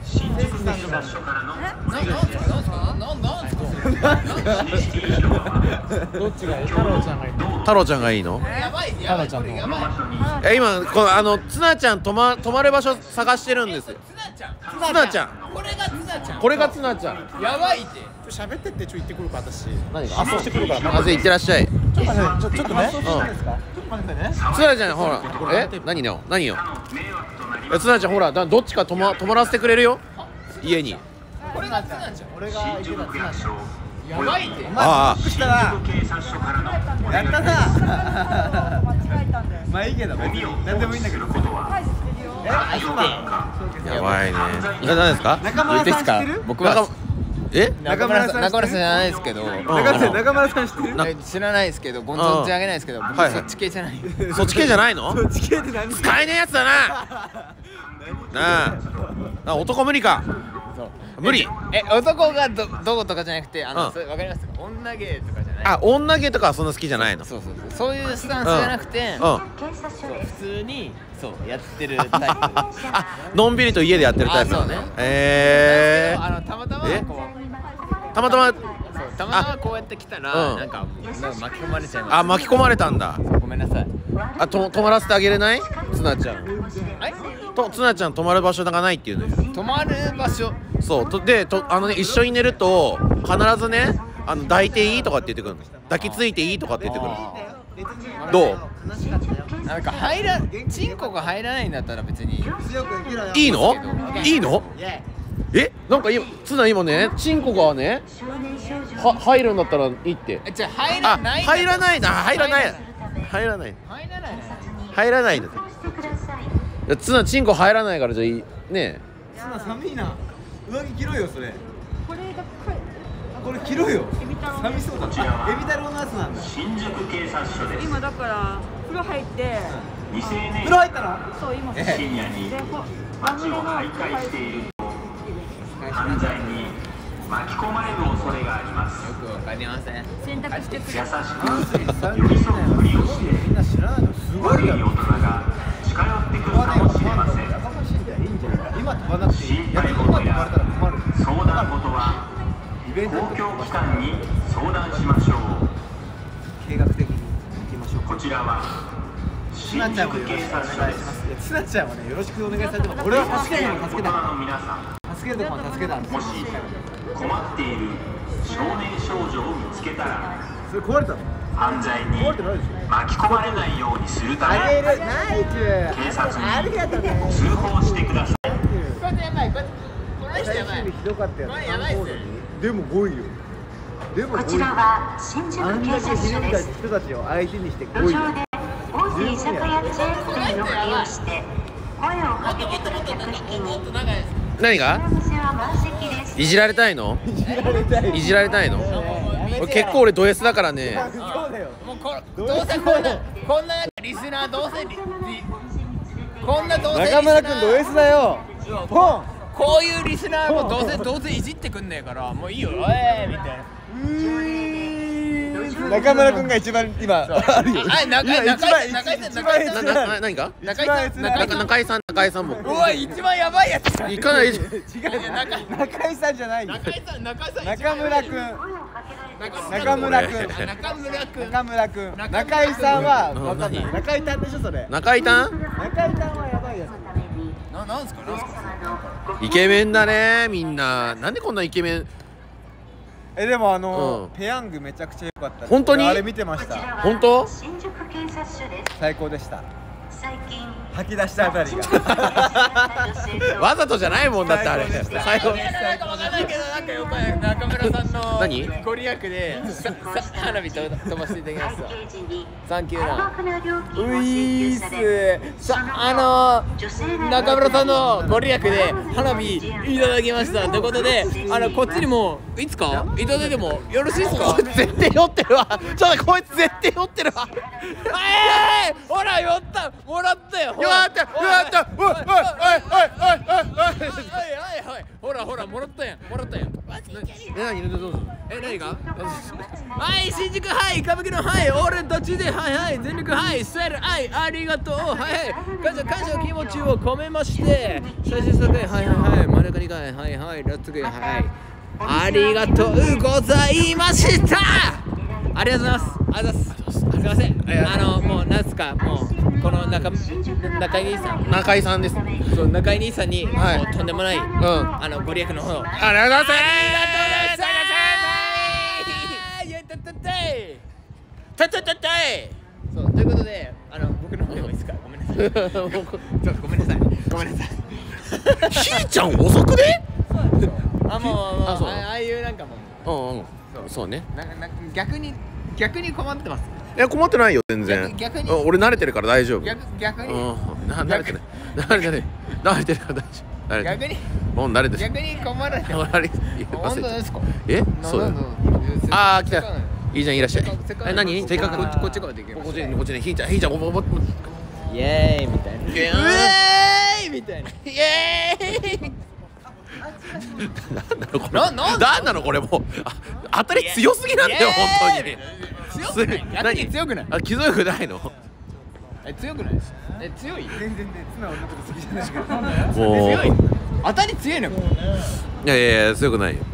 どっちがいい？太郎ちゃんがいい。 太郎ちゃんがいいの？ 太郎ちゃんの。 え、今このあのツナちゃん泊ま泊まる場所探してるんですよ。ツナちゃん。 これがツナちゃん。 これがツナちゃん。 やばいって。 喋ってってちょ行ってくるか私。 何が？ あ、そうしてくるから。 あ、じゃあ行ってらっしゃい。 ちょっと待って、ちょちょっとね。 そうですか？ちょっと待ってね。 ツナちゃんほら。え？何よ？何よ？え、ツナちゃんほら、だどっちか泊ま泊まらせてくれるよ。家に。 これがツナちゃん。俺が池田ツナちゃん。やばいって。 ああ。 したら。やったな。まあいいけど、別に何でもいいんだけど。え、 やばいね。え、何ですか？ 中村さん知ってる？ 僕は。え？ 中村さん、 中村さんじゃないですけど、 中村さん、中村さん知ってる？ え知らないですけど、ご存知あげないですけど、僕はいそっち系じゃない。 そっち系じゃないの？ そっち系って何？ 使えねえやつだな。なあ。あ、男無理か。無理。 え、男がどどことかじゃなくて、あの、 うんそれわかりますか？女芸とかじゃない。 あ、女毛とかはそんな好きじゃないの？ そうそうそう、そういうスタンスじゃなくて、 うん。 そう普通にそうやってるタイプ。 あ、のんびりと家でやってるタイプなのねあそうね。 ええ。 あのたまたまえこう、 たまたま。 そうたまたまこうやって来たら、 うんなんかなんか巻き込まれちゃいました。 あ、巻き込まれたんだ。 ごめんなさい。 あ、と泊まらせてあげれない？ツナちゃん。 はい。 とツナちゃん泊まる場所がないっていうのよ。 泊まる場所。 そうとでとあのね一緒に寝ると必ずねあの抱いていいとかって言ってくるの。抱きついていいとかって言ってくるの。どう？ なんか入らチンコが入らないんだったら別にいいの？いいの？え？なんか今ツナ今ねチンコがねは入るんだったらいいって。 えじゃあ入あらない。 入らないな入らない入らない入らないね。 入らないんだって。いやツナチンコ入らないからじゃあいいね。 ツナ寒いな。上着着ろよそれ。 これがこれこれ着ろよ。 エビ太郎寒そうだ。あエビ太郎のやつなんだ。 新宿警察署です。 今だから風呂入って未成年風呂入ったの？ そう今え深夜にでほ街を徘徊していると犯罪に巻き込まれる恐れがあります。 よくわかりません。 洗濯してく優しれく寄り添うふりをしてみんな知らないのすご悪いいよ。 大人が近寄ってくるかもしれません。 やかましいんだよ。いいんじゃない？今飛ばなくていい。 心やって配事今飛ばれたらや困る。 相談事はイベント公共機関に相談しましょう。 計画的に行きましょう。 こちらはツ新ナちゃんも宿警よろしくお察署です。 願いします。いやツナちゃんはねよろしくお願いされても俺は助けるの助けた大人かの皆さん、 ら助けるとこは助けたんですよ。 もし困っている少年少女を見つけたらそれ壊れたの？ 犯罪に壊れてないでしょ。 巻き込まれないようにするためあげるナイス。 警察ありがとうね。 に通報してください。 これやばい。これこの人やばい。 最終日ひどかったよね。 これやばいっすよ。 でもごいよ。でもごいよ。 こちらは新宿あん警だけひどい察署です。 人たちを相手にしてごいよ。 路上で大手居酒屋チェーン店のふりをして声をかけてくる客引きに何が？ この店は満席です。 いじられたいの？いじられたいの？俺結構俺ド S だからね。 そうだよ。 もうこどうせこんなこんなリスナーどうせリリこんなどうせリスナー中村君ド S だよ。ポン。 こういうリスナーもどうせどうせいじってくんねえからもういいよおいみたいな。 中村君が一番今あるよ。 あ中井今中井一番中井さん一番中井さんななな何が？ 中井さん一番中中井さん中井さんも。 うわ一番やばいやつ。 行かない。 違う中井さんじゃないよ。 中井さん中井さん中村君。中村君。 中村君中村君。中井さんはわかんない。中井さんでしょそれ。 中井たん？ 中井さんはやばいやつ。 ななんすかなんすか。 イケメンだねみんな。なんでこんなイケメン？ えでもあのうんペヤングめちゃくちゃ良かったです。 本当に俺あれ見てました。 本当？ 新宿警察署です。 最高でした。 最近吐き出したあたりが。 わざとじゃないもんだってあれ。 最高でした最後。 なんかわかんない前中村さんの何ご利益でささ花火と飛ばしていただきました。サンキューな。ういーす。さあのー、中村さんのご利益で花火いただきましたということで、あのこっちにもいつかいただいてもよろしいですか？ こいつ絶対酔ってるわ。ちょっとこいつ絶対酔ってるわ。 えー、ほら酔ったもらったよ。 よかったよかったおいおいおいおいおいおいはいはいはい、ほらほらもらったやんもらったやん。 え、何どうぞ。 え、何が？はい新宿はい歌舞伎のはい俺たちではいはい全力はいスタイルはいありがとうはい感謝感謝の気持ちを込めまして最終作はいはいはい真ん中にかいはいはいラッツグはいありがとうございました。ありがとうございます。ありがとうございます。すみません。あのもうなんすかもうこの中中井兄さん中井さんです。 そう中井兄さんに、 はいもうとんでもない、 んあのご利益の方ありがとうございます。ありがとうございます。 たたたたいそうということであの僕の方でもいいですか？ごめんなさい。ちょっとごめんなさい。ごめんなさい。 ひーちゃん遅くね？ あもうもうあそうあああいうなんかもううんうん。そうね。 なんかなんか逆に逆に困ってます。 いや困ってないよ全然。 逆逆にうん俺慣れてるから大丈夫。 逆逆にうんな慣れてない。慣れてない。慣れてるから大丈夫。慣れてる逆にもう慣れてる。 逆に困られてます。 慣れてる本当ですか？ え？そうだよ。あー来た。いいじゃんいらっしゃい。え何？せっかくこっちこっちからできる。 こっちにこっちにひーちゃんひーちゃんこここイエーイみたいな。 イエーイみたいな。 イエーイ。なんなのこれ。 ななんなんなのこれもうあ当たり強すぎなんだよ本当に。 強くない？逆に強くない？ あ強くないの？ え強くないです。え強い？全然ね妻俺のこと好きじゃないから。 もう強い。当たり強いの？ いやいやいや強くないよ。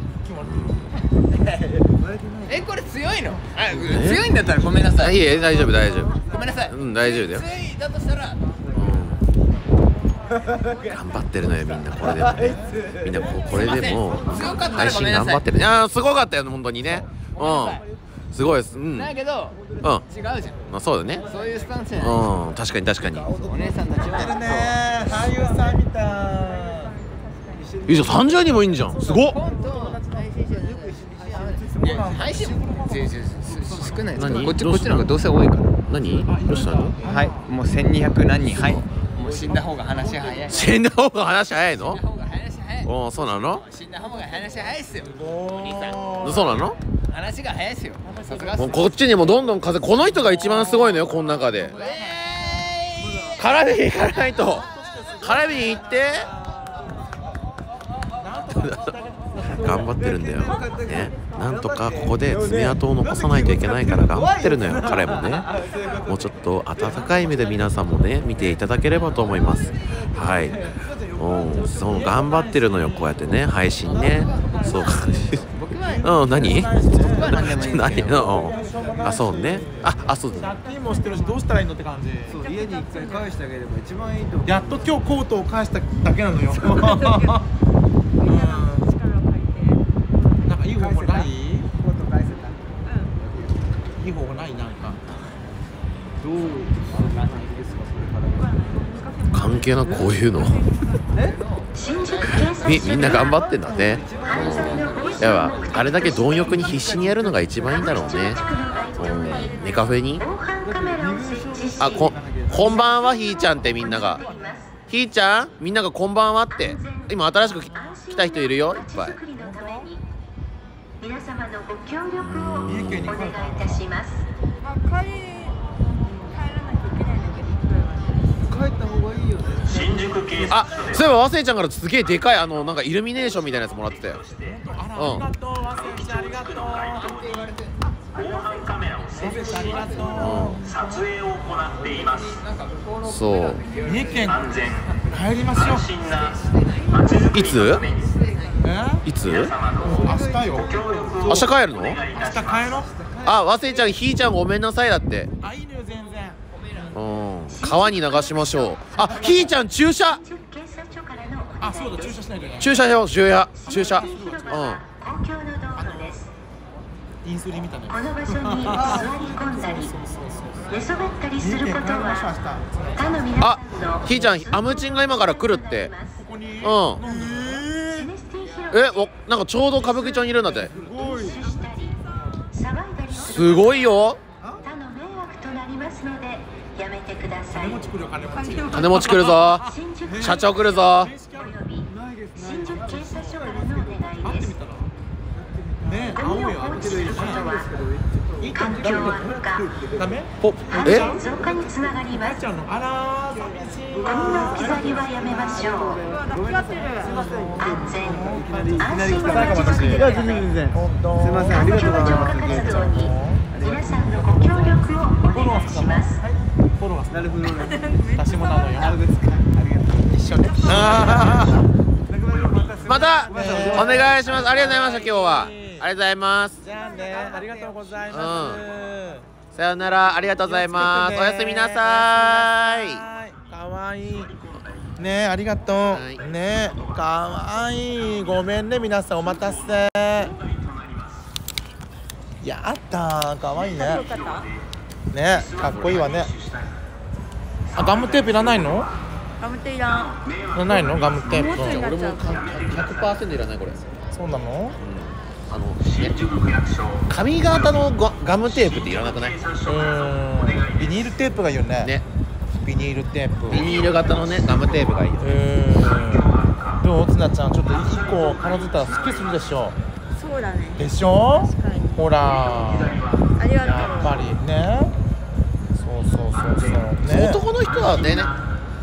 えこれ強いの？あ強いんだったらごめんなさい。 いえ大丈夫大丈夫。 ごめんなさい。 うん大丈夫だよ。 強いだとしたら。 頑張ってるのよみんなこれでもねみんなここれでも強かったら配信ごめんなさい。 頑張ってるいやーすごかったよ本当にねうんすごいですうんだけどうん違うじゃん。 まあそうだねそういうスタンスじゃない。 うん確かに確かにお姉さんたちは。 ね俳優さんみたい。 いいじゃんさんじゅうにんもいいんじゃんすごっいや配信少ないです。 何こっちこっちの方がどうせ多いから。 何どうしたのはいもうせんにひゃく何人はいもう死んだ方が話早い。 死んだ方が話早いの死んだ方が話早い。 おおそうなの死んだ方が話早いっすよ。お兄さんそうなの話が早いっすよ。さすがっすもうこっちにもどんどん風この人が一番すごいのよこの中で絡みに行かないと絡みに行って頑張ってるんだよ、ね、なんとかここで爪痕を残さないといけないから頑張ってるのよ彼もねもうちょっと温かい目で皆さんもね見ていただければと思いますはいうんそう頑張ってるのよこうやってね配信ねそううん何何うんあそうねああそう借金もしてるしどうしたらいいのって感じ。 そう家に一回返してあげれば一番いいと思う。 やっと今日コートを返しただけなのよ。 力を借りてなんかいい方法ない？ コート返せた。 いい方法ないなんか。 どうあの感じですかそれから。 関係なくこういうのみみんな頑張ってんだねうんやっぱあれだけ貪欲に必死にやるのが一番いいんだろうねうんネカフェにあここんばんはひーちゃんってみんながひーちゃんみんながこんばんはって今新しく来た人いるよいっぱい皆様のご協力をお願いいたします。 まあ帰り帰らなきゃいけないんだけど帰った方がいいよね。 新宿警察あそういえば和製ちゃんからすげえでかいあのなんかイルミネーションみたいなやつもらってたよあらありがとうわせちゃんありがとう。 防犯カメラを設置しありがと撮影を行っていますうんそうう。三重県安全帰りましょう。 安心な街づくりのためにえ？ いつ皆様の明日よ。 ご協力を明日帰るのお願いいた明日します帰ろう。 あ和製ちゃんひーちゃんごめんなさいだってあいいのよ全然。 うん川に流しましょうあひーちゃん駐車警察署からのあそうだ駐車しないとね。 駐車よ駐車駐車公共の道路です。 インスリ見たね。 この場所に座り込んだり寝そべったりすることは他の皆あさんのひーちゃんアムチンが今から来るってここに。 うんシネスティ広え、お、なんかちょうど歌舞伎町にいるんだって。すごいよ。 他の迷惑となりますのでやめてください。 金持ち来るよ金持ち。 金持ち来るぞ。社長来るぞ。 新宿警察署からのお願いです。 ね、 ゴミを放置することは環境悪化、 ダメ？ ぽ、 犯え？ 罪増加につながります。 あらー、寂しい。 ゴミの置き去りはやめましょう。安全、安心な街づくりのため、 すみません、ありがとうござい浄ます。 化活動に皆さんのご協力をお願いします。 フォローがなるほどね。 私もなのよ。 あ、ですか。ありがとう。 一緒に。 あー、またねお願いします。ありがとうございました今日は。ありがとうございます。 じゃあね、ありがとうございます。 さよなら、ありがとうございます。おやすみなさい。 かわいい。ね、ありがとはい、 う。ね、かわいい。ごめんね、皆さんお待たせ。やったー、かわいいね。ね、かっこいいわね。あ、ガムテープいらないの？ ガムテいらん。 いらないの？ガムテープ。 荷物になっちゃう。 ひゃくパーセントいらないこれ。 そうなの？ あの、ね、髪型のガガムテープっていらなくない？ うーん。ビニールテープがいいよね。 ね。 ビニールテープ。 ビニール型のねガムテープがいいよ。 うーん。どうつなちゃん、ちょっと一個彼女たらすっきりするでしょ。 そうだね。 でしょ？ 確かに。 ほら。 ありがとう。 やっぱりね。そうそうそうそう。ね。 男の人はね、ね、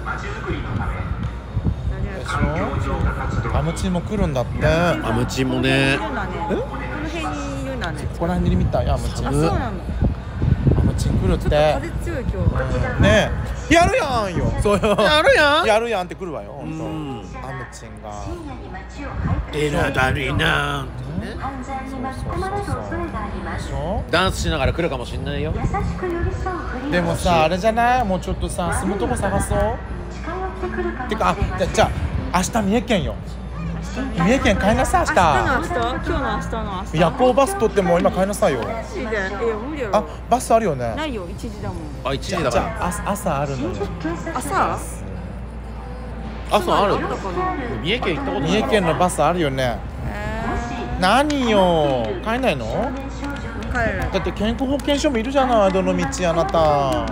でしょ？アムチンも来るんだって。 アムチンもね。 いるんだね。この辺にいるんだね。 ここら辺に見たよ、アムチン。 あ、そうなの。 アムチン来るっちょっとて。 風強い今日。 ねえ。やるやんよ。そうよ。 やるやん。 やるやんって来るわよ、ほんと。 うんアムチンが。 深夜に街を徘徊えらだりな。 犯罪に巻き込まれる恐れがあります。 でしょ？ ダンスしながら来るかもしんないよ。 優しく寄り添うふりをでもさ、あれじゃない？もうちょっとさ、住むとこ探そう。 近寄ってくるかもしてか、あ、 れません。 じゃじゃあ明日三重県よ。三重県帰りなさい、 明日の明明日、今日の明日の明日。 日。夜行バス取ってもう今帰りなさいよ。 マジで、え、無理やろ。 あ、バスあるよね。 ないよ、一時だもん。 あ、一じゃ時だから。 あ朝朝あるのよ。 朝？ 朝ある。 だから。 三重県行ったことない。 三重県のバスあるよね。何よ、帰んないの？ 帰る。 だって健康保険証もいるじゃない、どの道あなた。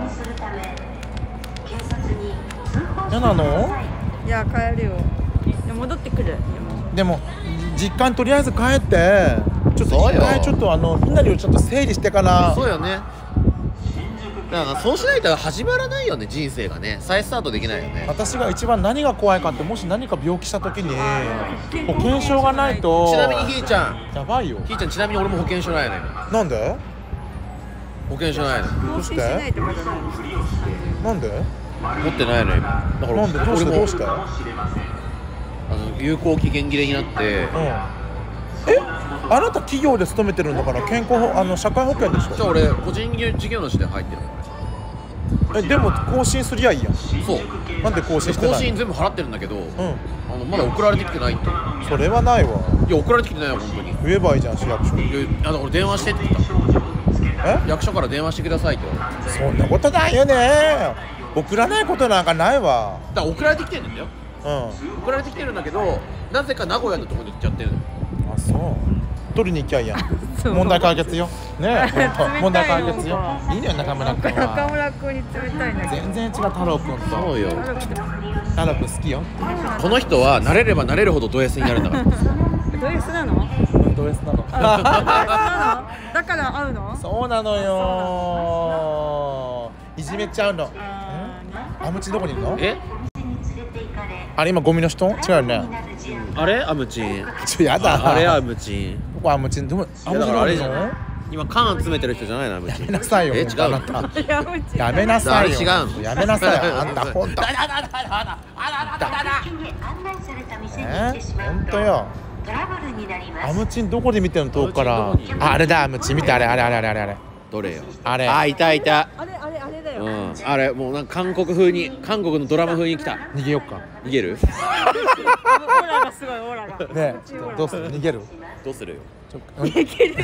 嫌なの？ いや、帰るよ。で戻ってくる。でもでも実家にとりあえず帰ってちょっとそうよ一回ちょっとあのみんなにちょっと整理してからそうよね。だからそうしないと始まらないよね、人生がね。再スタートできないよね。 私が一番何が怖いかって、もし何か病気した時に保険証がないとちなみにひーちゃん、 やばいよ。 ひーちゃんちなみに俺も保険証ないのよ。 なんで？ 保険証ないの。 更新しないとまだない。 なんで？ 持ってないのよ。だからなんで？どうして？ 俺もどうして？ あの有効期限切れになって、 うん。え？あなた企業で勤めてるんだから健康保あの社会保険でしじゃあょ？ 俺個人事業主で入ってるの。 え、でも更新すりゃいいやん。 そう。 なんで更新して更ない新全部払ってるんだけど、 の？ あのまだ送られてきてないって。 うん。それはないわ。 いや送られてきてないよ本当に。 言えばいいじゃん、市役所。 いや、あの俺電話してって言った。 え？ 役所から電話してくださいって言われて。 そんなことないよね。送らないことなんかないわ。 だから送られてきてるんだよ。 うん。 送られてきてるんだけど、なぜか名古屋のところに行っちゃってるの。 あ、そう。取りに行きゃいいやん。 そう問題解決よ。ねえ、ほんと問題解決よ冷たい。 いいのよ、中村君中は。 村君に冷たいな。 全然違う、太郎君と。 そうよ。 太郎君好きよ。 この人は慣れれば慣れるほどド S になるんだから。 ド S なの？ ド S なの。 あ、だから会うの？ そうなのよ。いじめちゃうの。あむちどこにいるの？ え？ あれ今ゴミの人？違うよね。 あれアムチン。 ちょやだ。 あれアムチン。 ここあむちどこ？あいやだからあれじゃの？ ない。今缶集めてる人じゃないのアムチン。 やめなさいよ。 え違うあなた。 やめちやめなさいよ。 あれ違うのやめなさい。あんたほんと。 案内された店に行ってしまうとほんとよ。 トラブルになります。 アムチンどこで見てんの遠くから。あ、あれだ、アムチン見て、あれあれあれあれあれあれ。 どれよ。 あれ。 あいたいた。 あれあれあれだよ。 うん。あれもうなんか韓国風に韓国のドラマ風に来た。 逃げよっか。 逃げる？ オーラがすごいオーラが。 ねえ、どうする？逃げる？ どうするよ。 ちょ逃げる。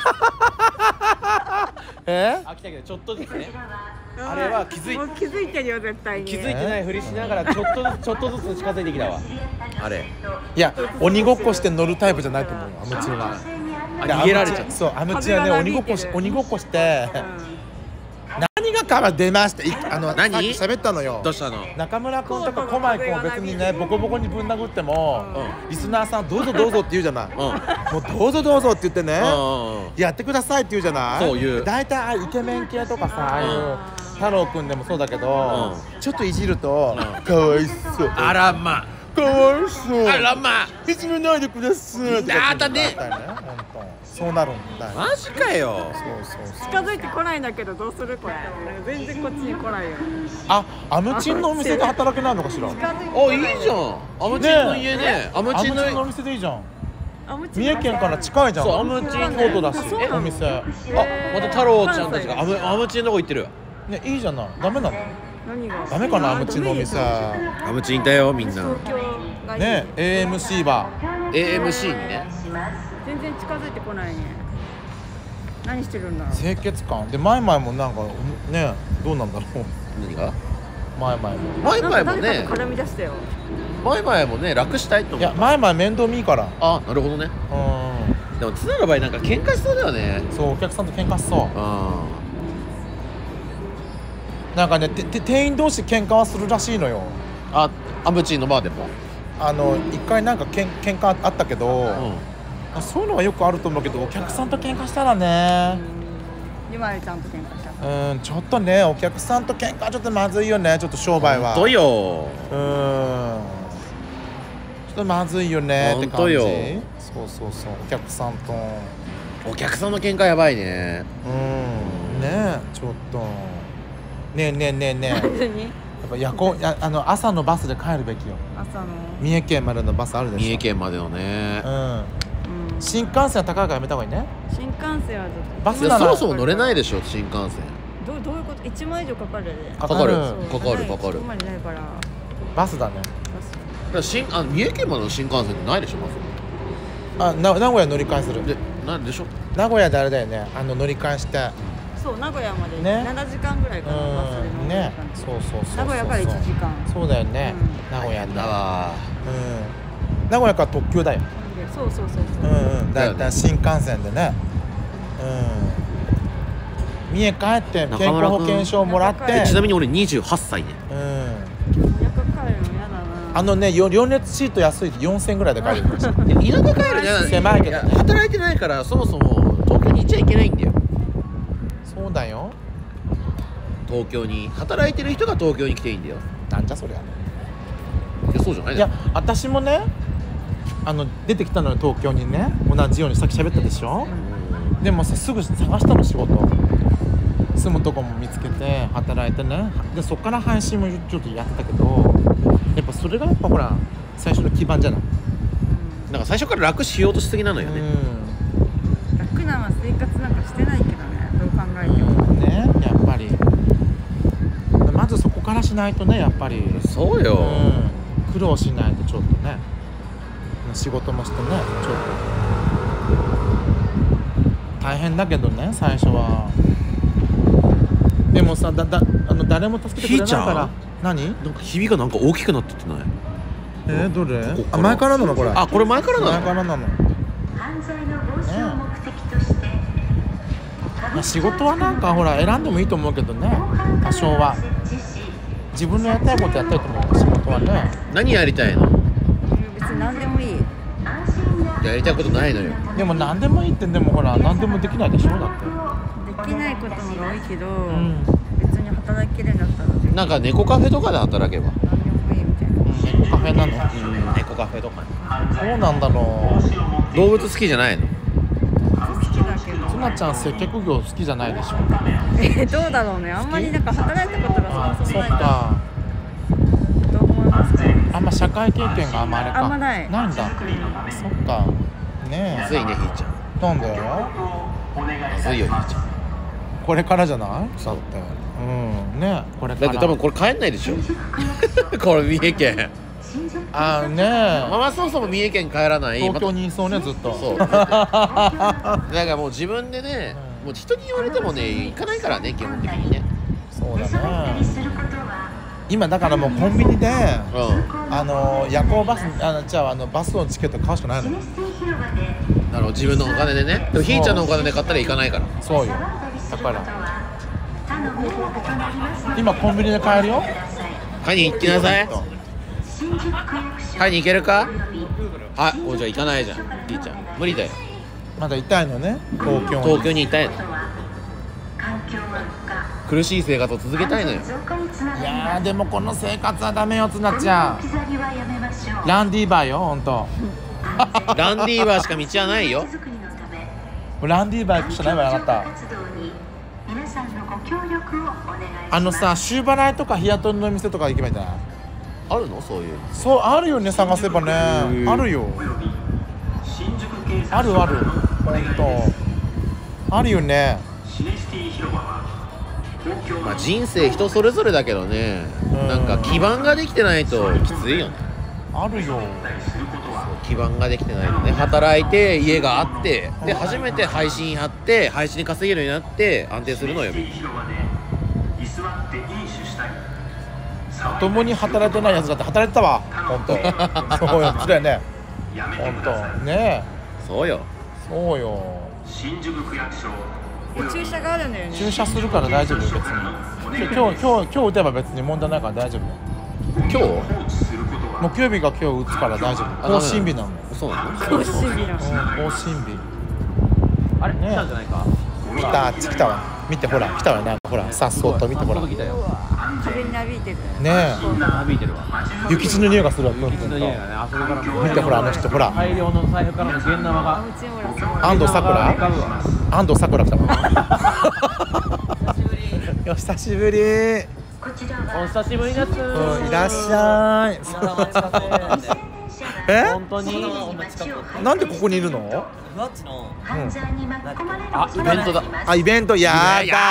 え？ あ来たけどちょっとずつね。 あれは気づいもう気づいてるよ絶対に。 気づいてないふりしながらちょっとずつちょっとずつ近づいてきたわ。あれ。 いや鬼ごっこして乗るタイプじゃないと思うよアムチンは。 あ逃げられちゃったそうアムチンはね鬼ごっこし鬼ごっこして何がかは出ましたいあの何さっき喋ったのよ。 どうしたの？ 中村君とか駒井君を別にねボコボコにぶん殴っても、リスナーさんどうぞどうぞって言うじゃない、もうどうぞどうぞって言ってね、やってくださいって言うじゃない。 そう言う。 大体ああいうイケメン系とかさああいう太郎君でもそうだけど、ちょっといじるとかわいそう、 あらまかわいそう、 あらまいじめないでくださいとかやだねそうなるんだよ。 マジかよ。 そうそうそう。 近づいてこないんだけどどうするこれ。全然こっちに来ないよ。 あ、アムチンのお店で働けないのかしら。 あ、いいじゃん。アムチンの家ね。アムチンのお店でいいじゃん。 アムチン三重県から近いじゃん。 そう、アムチン京都だしそうなのお店。 あ、また太郎ちゃんたちがアムアムチンのとこ行ってる。 ね、いいじゃない。ダメなの？ 何が？ ダメかなアムチンのお店。 アムチンだよみんな。 東京がいい。 ね、エーエムシー バー。 エーエムシー にね。 全然近づいてこないね。何してるんだろう。 清潔感で前々もなんかねどうなんだろう。 何が？ 前々も。 前々もね。 絡み出したよ。 前々もね楽したいと思う。 いや前々面倒見いいから。 あ、なるほどね。 うん。 でもツナの場合なんか喧嘩しそうだよね。 そうお客さんと喧嘩しそう。 あなんかねてて店員同士喧嘩はするらしいのよ。 あ、アムチンのバーでも。 あの一回なんかけん喧嘩あったけど。 うん。 そういうのはよくあると思うけどお客さんと喧嘩したらねゆまりちゃんと喧嘩した。 うんちょっとねお客さんと喧嘩はちょっとまずいよねちょっと商売はほんとよ。 うんちょっとまずいよねって感じ。 ほんとよ。 そうそうそうお客さんとお客さんの喧嘩やばいね。 うんねちょっとねえねえねえねえ何？ やっぱ夜行やあの朝のバスで帰るべきよ。 朝の。 三重県までのバスあるでしょ。 三重県までのね。 うん新幹線は高いからやめた方がいいね。 新幹線はちょっとバスならいやそもそも乗れないでしょ新幹線。 どうどういうこと一万以上かかるね。 かかかるそうかかるかかる。 そこまでないから。 バスだね。 バスだから新あ三重県までの新幹線ってないでしょまず。 あな名古屋乗り換えする。 でなんでしょ。 名古屋であれだよねあの乗り換えしてそう名古屋までね七時間ぐらいかなバスで乗るうんね感じ。 そうそうそうそう名古屋から一時間。 そうだよね、 うん名古屋でだわうん名古屋から特急だよそうそうそうそう。 うんうんだいだよねたい新幹線でねうん三重帰って中村君健康保険証もらってー。ちなみに俺にじゅうはっさいね。 うん田舎帰るの嫌だな。 あのねよ両熱シート安いよんせんぐらいで帰れるらしいいや田舎帰るね。 狭いけどや働いてないからそもそも東京に行っちゃいけないんだよ。 そうだよ東京に働いてる人が東京に来ていいんだよ。 なんじゃそりゃいやそうじゃないいや私もねあの出てきたのよ東京にね同じようにさっき喋ったでしょ、でもさすぐ探したの仕事住むとこも見つけて働いてねでそっから配信もちょっとやってたけどやっぱそれがやっぱほら最初の基盤じゃないなんか最初から楽しようとしすぎなのよね。 う楽な生活なんかしてないけどねどう考えても。 んねやっぱりまずそこからしないとねやっぱりそうよ。 うん、苦労しないとちょっとね仕事もしてねちょっと大変だけどね最初はでもさだだあの誰も助けてくれないから何なんかひびがなんか大きくなってってない？ えー、どれここからあ前からなのこれあこれ前からなの？ 前からなの犯罪の防止を目的として、 まあ仕事はなんかほら選んでもいいと思うけどね多少は自分のやりたいことやったりと思う仕事はね何やりたいの？ 別に何でもいい。 やりたいことないのよ。 でも何でもいいってでもほら何でもできないでしょだってできないことのが多いけど、 ん別に働ききれるんだったらできるなんか猫カフェとかで働けば。 何でもいいみたいな。 猫カフェなのうん猫カフェとか。 どうなんだろう動物好きじゃないの？ 好きだけど。 つなちゃん接客業好きじゃないでしょえどうだろうね。あんまりなんか働いたことがそもそそっもないから。 かどう思いますか？ あんま社会経験があんまあれかあんまないないんだそっかねまずいねひーちゃん。 えなんだよまずいよひーちゃん。 これからじゃないだってうんねこれからだって多分これ帰んないでしょこれ三重県。 あーねまあまあそもそも三重県帰らない。 東京にいそうねずっとそう。だからもう自分でね、 うんもう人に言われてもね行かないからね基本的にね。 そうだ出揃ったりねすることは今だからもうコンビニでうんあの夜行バスあのじゃああのバスのチケット買うしかないの。 なるほど、自分のお金でね。でもひーちゃんのお金で買ったら行かないから。 そうよ。だから今コンビニで買えるよ。 買いに行きなさい。買いに行けるか。あ、おじゃあ行かないじゃんひーちゃん。無理だよ。 まだ痛いのね、東京に。 東京にいたいの。苦しい生活を続けたいのよ。 いやーでもこの生活はダメよ、つなちゃん。ランディーバーよ、ほんと。 ランディーバーしか道はないよ。 ランディーバー行くしかないわよ、あなた。あのさ、シューバライとか日雇いの店とか行けばいいんじゃない？ あるのそういう。 そう、あるよね、探せばね。あるよ。あるある。ほんと。あるよね。 まあ人生人それぞれだけどね、 うんなんか基盤ができてないときついよね。 あるよ。 基盤ができてないとね、働いて家があってで初めて配信やって配信に稼げるようになって安定するのよ。 共に働いてないやつだって働いてたわ、ほんと。そうよ、それね。ほんとねえ。 そうよ。 そうよ。 新宿区役所注射があるんだよね。 注射するから大丈夫よ、別に。今日今日今日打てば別に問題ないから大丈夫よ。 今日木曜日が今日打つから大丈夫。更新日なの。 そうなの。 更新日なの。 うん、更新日。 あれ、 ね来たんじゃないか。 来た、あっち来たわ。見てほら、来たわよ、なんかほら、さっそうと見てほら。ね来たよ。 風になびいてる。 え、 なびいてるわ。 諭吉の匂いがするわ、プンプンと。 の匂いがね、あそこからもう見てほら、あの人、ほら。 大量の財布からの現生がうちもらすごい。 安藤サクラ浮かぶわ。 安藤サクラ来たわ。お久しぶり。 お久しぶりです。 うん、いらっしゃい。え？ 本当に。 なんでここにいるの？ ふわっちの。 あ、イベントだ。 あ、イベント、やだー。 や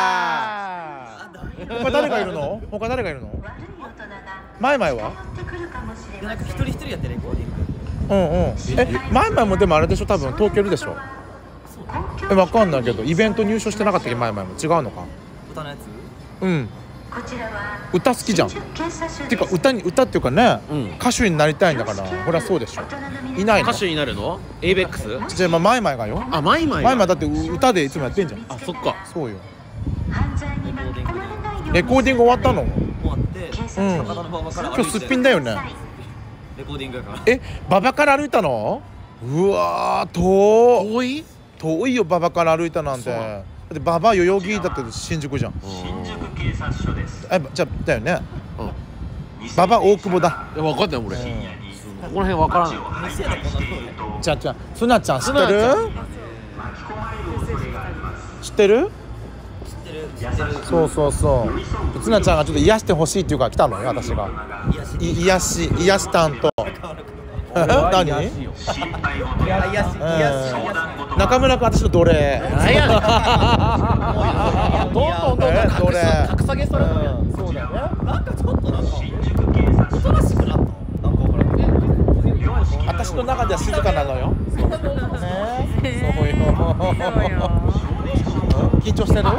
他誰がいるの？他誰がいるの？マイマイは？ なんか一人一人やってレコーディング。 うんうん。え、マイマイもでもあれでしょ、多分東京いるでしょ。え、わかんないけど、イベント入賞してなかったっけ、マイマイも。違うのか？ 歌のやつ。 うん。歌好きじゃん。ていうか歌に歌っていうかね、 うん歌手になりたいんだから、ほらそうでしょ。いないの？ 歌手になるの？エイベックス？ じゃあまあマイマイがよ。 あ、マイマイ。 マイマイだって歌でいつもやってんじゃん。 あ、そっか。 そうよ。 レコーディングでレコーディング終わったの？ 終わって、 うん。 高田馬場から歩いて今日すっぴんだよね。 レコーディングやから。 え、馬場から歩いたの？うわー、遠遠い？ 遠いよ、馬場から歩いたなんて。 そうだって馬場代々木だって新宿じゃん。 新宿警察署です。 え、じゃあだよね。 うん。 馬場大久保だ。 いや、分かんない俺。ここら辺分からない。 じゃあじゃあ、すなちゃん知ってる？ すなちゃ知ってる？そうそうそう。つなちゃんがちょっと癒してほしいっていうから来たのよ、私が。い癒し癒し担当。何？ いや、いや、いや、 中村君、私の奴隷。 何やねん。 どんどんどんどん奴隷。 格下げそれ。 そうだよね。 なんかちょっとなんかおとなしくなった。なんかわからん。 私の中では静かなのよ。ね、そうよ。緊張してる？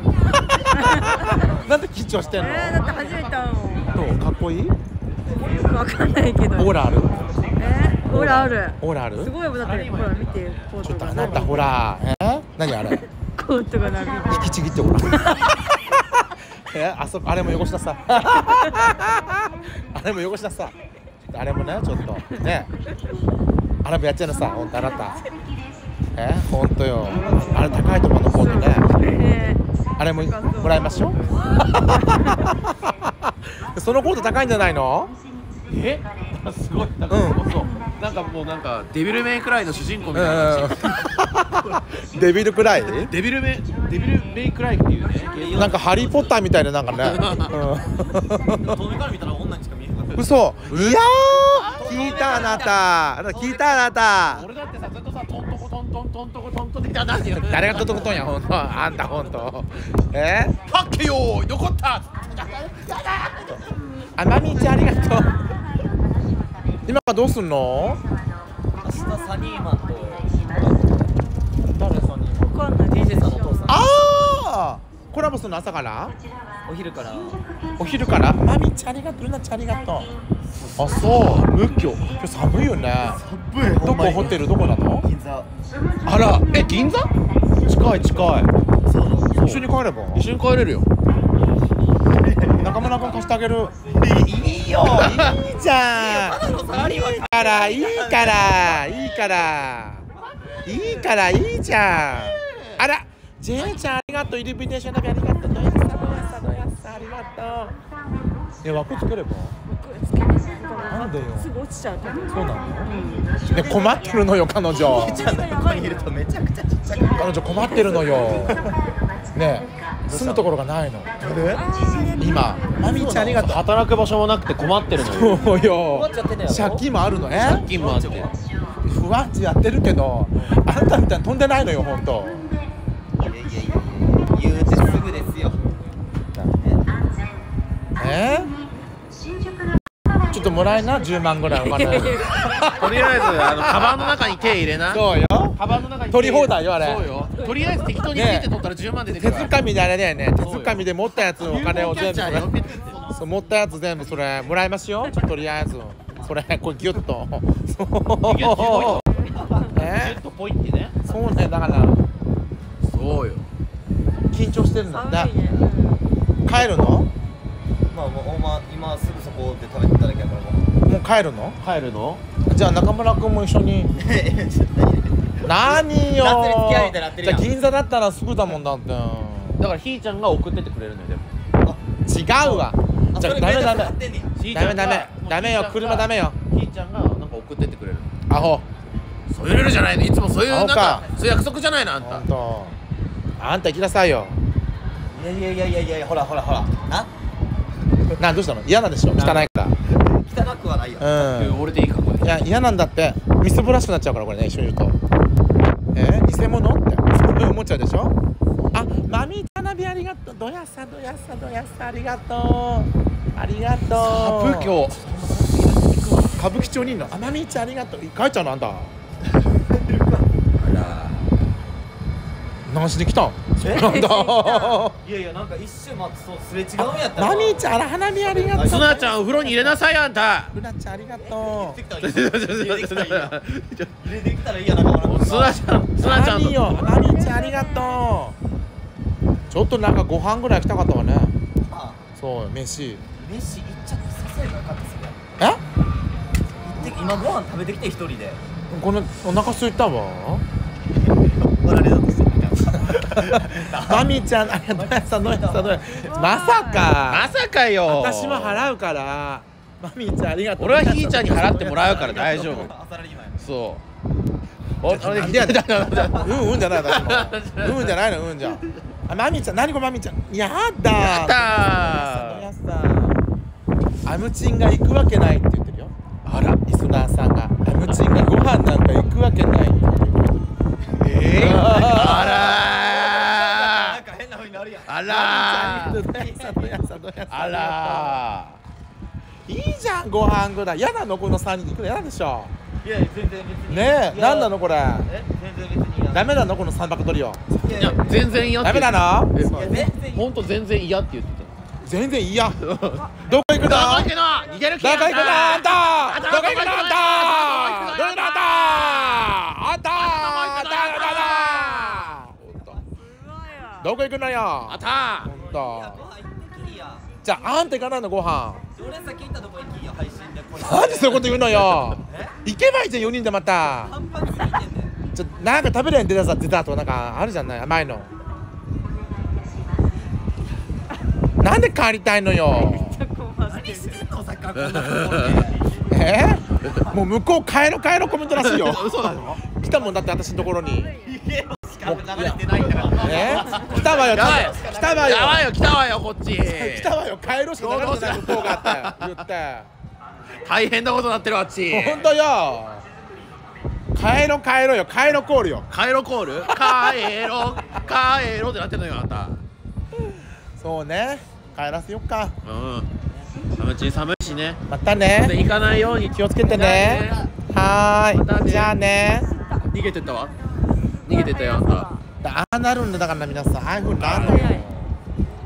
なんで緊張してんの？ えー、だって初めて会うもん。 どう？かっこいい？ よくわかんないけど。 オーラある？ えー、オーラある。 オーラある？ すごいよ、だってほら見てコーちょっとトがあなたほら、え？何あれ？ コートがなびいてる。 引きちぎってほら。え、あそこあれも汚しなさい。あれも汚しなさい。あれもね、ちょっとね。あれもやっちゃいなさい、本当あなた。え、本当よ。あれ高いところのコートね。 えーあれももらいましょう。そのコート高いんじゃないの？ え？すごい。なんかそう。なんかもうなんかデビルメイクライの主人公みたいな感じ。 デビルくらい？ デビルメデビルメイクライっていうね。 なんかハリーポッターみたいななんかね。 遠目から見たら女にしか見えなかった。 嘘。いやー、聞いたあなた。あなた聞いたあなた。 俺だってさずっとさトントコトントントントコトントンって言ったら何て言うの？ 誰がトントコトンや本当。あんた本当。え？ はっけよー残った。 あまみちゃんありがとう。今はどうすんの？ 明日サニーマンと誰さんに？ わかんない。 ディージェー さんのお父さん。 ああ、コラボするの朝から？ お昼からお昼からマミちゃんありがとうルナちゃんありがとうあそう無今日今日寒いよねどこホテルどこなの銀座あらえ銀座近い近い一緒に帰れば一緒に帰れるよ中村君貸してあげるいいよいいじゃんいいからいいからいいからいいからいいじゃんあらジェイちゃんありがとうイルミネーション旅ありがとうどやさどやさどやさありがとうえ枠作ればなんでよすぐ落ちちゃう多分そうなのね困ってるのよ彼女ちゃんのここにいるとめちゃくちゃちっちゃく彼女困ってるのよね住むところがないの今マミちゃんありがとう働く場所もなくて困ってるのよ。 そうよっちゃってんだよ借金もあるのえ借金もあって。 不安地やってるけどあなたみたいに飛んでないのよ本当いやいやいや言うてすぐですよえー、ちょっともらえなじゅうまんぐらいお金とりあえずあのカバンの中に手入れなそうよカバンの中に手取り放題よあれそうよとりあえず適当について取ったらじゅうまん出てく手るからづかみであれだよね手づかみで持ったやつのお金を全部キャッチャーよピッてそう持ったやつ全部それもらいますよとりあえずそれこれギュッとそうギュッとえちょっとポイってねそうねだからそうよ緊張してるんだ寒いね帰るのまあもうほんま今すぐそこで食べてただけやからもうもう帰るの帰るの？ じゃあ中村君も一緒に何よ夏に付き合いみたいになってるやんじゃあ銀座だったらすぐだもんだってだからひーちゃんが送ってってくれるのよでも。 違うわじゃあダメダメひーちゃんがダメダメダメよ車ダメよひーちゃんがなんか送ってってくれるアホそういうルールじゃないのいつもそういうなん青かかそういう約束じゃないのあんたほんとあんた行きなさいよいやいやいやいやいやほらほらほらななどうしたの嫌なんでしょ汚いから汚くはないようん俺でいいかこれいや嫌なんだってみすぼらしくなっちゃうからこれね一緒にいるとえー、偽物ってそう思っちゃうでしょあマミー花火ありがとうどやさどやさどやさありがとうありがとうサブ今日歌舞伎町にいるのあマミーちゃんありがとう帰っちゃうのあんた何しに来たんなんだいやいやなんか一瞬まそうすれ違うんやったらマミーちゃんあら花火ありがとうすなちゃんお風呂に入れなさいあんたルナちゃんありがとう入れてきたらいいや入れてきたらいいや中村君すなちゃんすなちゃん何よマミーちゃんありがとうちょっとなんかご飯ぐらい来たかったわねあそう飯飯行っちゃってささやかかったっすねえ行って今ご飯食べてきて一人でこのお腹空いたわ怒られようとしてるマミーちゃんありがとうどやさどやさどやまさかまさかよ私も払うからマミーちゃんありがとう俺はひーちゃんに払ってもらうから大丈夫サラリーマンやそうお俺なんでやねんうんうんじゃない私もうんじゃないのうんじゃあマミーちゃん何これマミーちゃんやだやったどやさアムチンが行くわけないって言ってるよあらリスナーさんがアムチンがご飯なんか行くわけないって言ってるえー、あなんか変な風になるやんらあらどやさどやさどやさあらいいじゃんご飯ぐらいやだのこのさんにん行くのやだでしょいや全然別にねえいやなんなのこれえ全然別にいやダメなのこの三泊取りよいやいや全然嫌ってダメなのえいや全然いいほんと全然嫌って言って全然嫌どこ行くのたどこ行くの逃げる気どこ行くのあんたあんたどこ行くのあんたどこ行くのあんたあんたあんたあんたあんたあんたどこ行くのよあったほんとご飯行ってきいやじゃああんた行かないのご飯俺先行ったとこ行きいや配信でこれなんでそういうこと言うのよえ行けばいいじゃんよにんでまたパンパンついてんねんちょなんか食べれんデザートデザートなんかあるじゃない甘いのなんで帰りたいのよ何してんのさっきからこんなところでえー、もう向こう帰ろ帰ろコメントらしいよ嘘なの来たもんだって私のところに家のしか流れてないんだからえー、来たわよやばい来たわよやばいよ来たわよこっち来たわよ帰ろうしか流れてない向こうがあって言って大変なことになってるあっちほんとよ帰ろ帰ろよ帰ろコールよ帰ろコール帰ろ帰ろってなってんのよあんたそうね帰らせよっかうん寒いし寒いしねまたね行かないように気をつけてねはまたねーいじゃあね逃げてったわ逃げてったよあんたああなるんだだから皆さんああいうふうになるのよ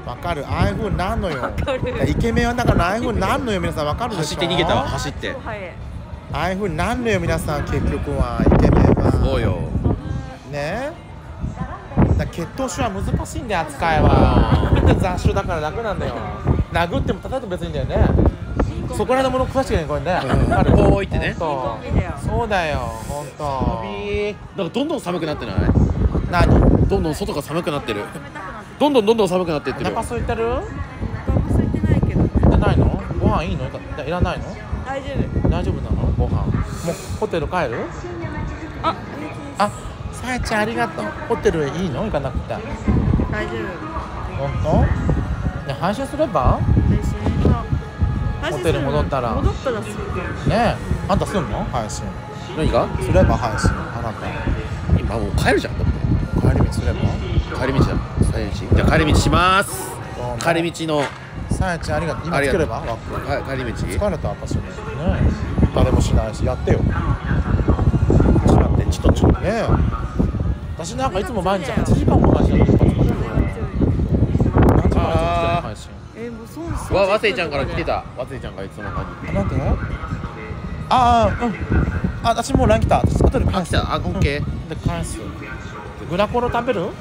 わかる、ああいう風になんのよ。 わかるイケメンはだからああいう風になんのよ、皆さんわかるでしょ。 走って逃げたわ、走って。 超速い。 ああいう風になんのよ、皆さん結局はイケメンは。 そうよ。 ね。だから血統種は難しいんだよ、扱いは。見て雑種だから楽なんだよ。殴っても叩いても別にいいんだよね。そこらのもの詳しくね、これね。 うんこういってね。 ほんといいコンビだよ。 そうだよ、ほんと。 だからどんどん寒くなってない？ 何？ どんどん外が寒くなってる。 冷たくなってどんどんどんどん寒くなってっておる。 腹空いてる？ お腹も空いてないけど。 いてないの？ご飯いいの？いらないの？ 大丈夫。 大丈夫なの？ご飯。もうホテル帰る？ あ、 あ、さやちゃんありがとう。ホテルいいの？行かなくて。 大丈夫。 ほんと？ね、配信すれば？ 配信はホテル戻ったら戻ったらすぐ。 ねえ、あんたすんの？配信。 何が？ すれば配信。あなた。 今もう帰るじゃん。だって帰り道すれば？ 帰り道だ。帰り道。じゃあ帰り道します。帰り道のさやちゃんありがとう。今つければ？枠。 はい帰り道。 疲れた私も。ねえ。誰もしないし、やってよ。 ちょっと待ってちょっとちょっと。 ねえ。私なんかいつも毎日はちじかんも配信やってる。何時からいつも配信。 え、もうそうです。 わわせいちゃんから来てた。わせいちゃんがいつも何？ あ、なんて？ああ、うん。あ、私もう ライン 来た。私後で返す。 あ来た。あオッケー。 で返す。グラコロ食べる？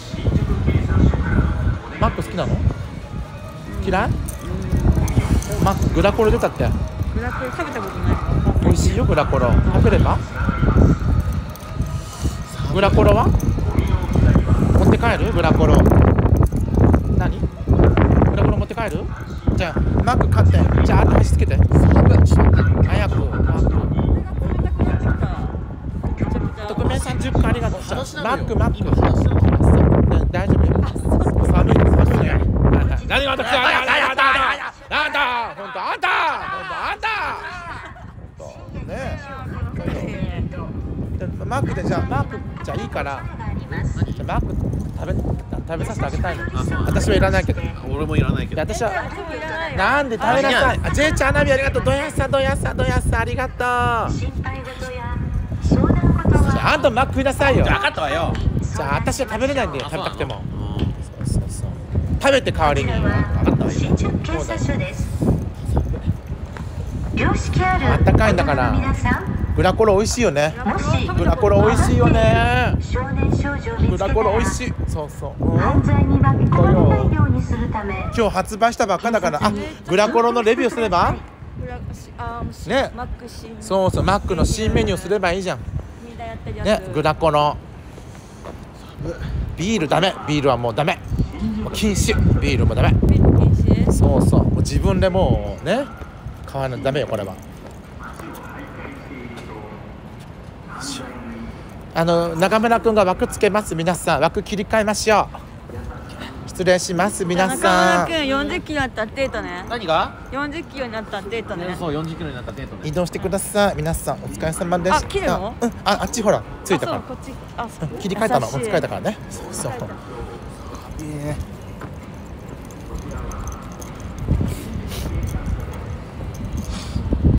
マック好きなの？嫌い？マックグラコロ出たって。 グラコロ食べたことない。 美味しいよグラコロ。食べれば？グラコロは？持って帰る？グラコロ。何？グラコロ持って帰る？じゃあマック買って。じゃああと足つけて。早くマック。特命さんじゅっかいありがとう。マックマック。大丈夫よ。寒い寒いね。何があった？何があった？何があった？あんた、本当あんた、本当あんた。ねえ。マックでじゃあマックじゃあいいから。じゃマック食べ食べさせてあげたいの。私はいらないけど。 俺もいらないけど。 私はなんで食べなさい。あ、ジェイちゃん花火ありがとう。どやさどやさどやさありがとう。あんたマック食いなさいよ。 分かったわよ。 じゃあ私は食べれないんだよ。食べたくても。そうそうそう。食べて代わりに。分かったわよ。 新宿警察署です。良識あるあったかいんだから大人の皆さん、 グラコロ美味しいよね。 もしグラコロ美味しいよね。 少年少女を見グラつけたらコロ美味しい。そうそう。うん犯罪に巻き込まれないようにするため、 今日発売したばっかだから、あ、グラコロのレビューすれば？ グラあーねマックシン。 そうそう、マックの新メニューすればいいじゃん。 みんなやってるやつ。 ね、グラコロ。ビールダメ。ビールはもうダメ。もう禁止。ビールもダメ。 ビール禁止。 そうそう。もう自分でもうね、買わないとダメよこれは。あの中村くんが枠つけます。皆さん枠切り替えましょう。失礼します皆中さん。 村くんよんじゅっキロになったらデートね。 何が？ よんじゅっキロになったらデートね。 そうよんじゅっキロになったデートね。 移動してください皆さん。お疲れ様でした。 あ切るの？ うん、ああっちほらついたから。 あそうこっちあそう切り替えたの。もう優しい疲れたからね。そうそう。えー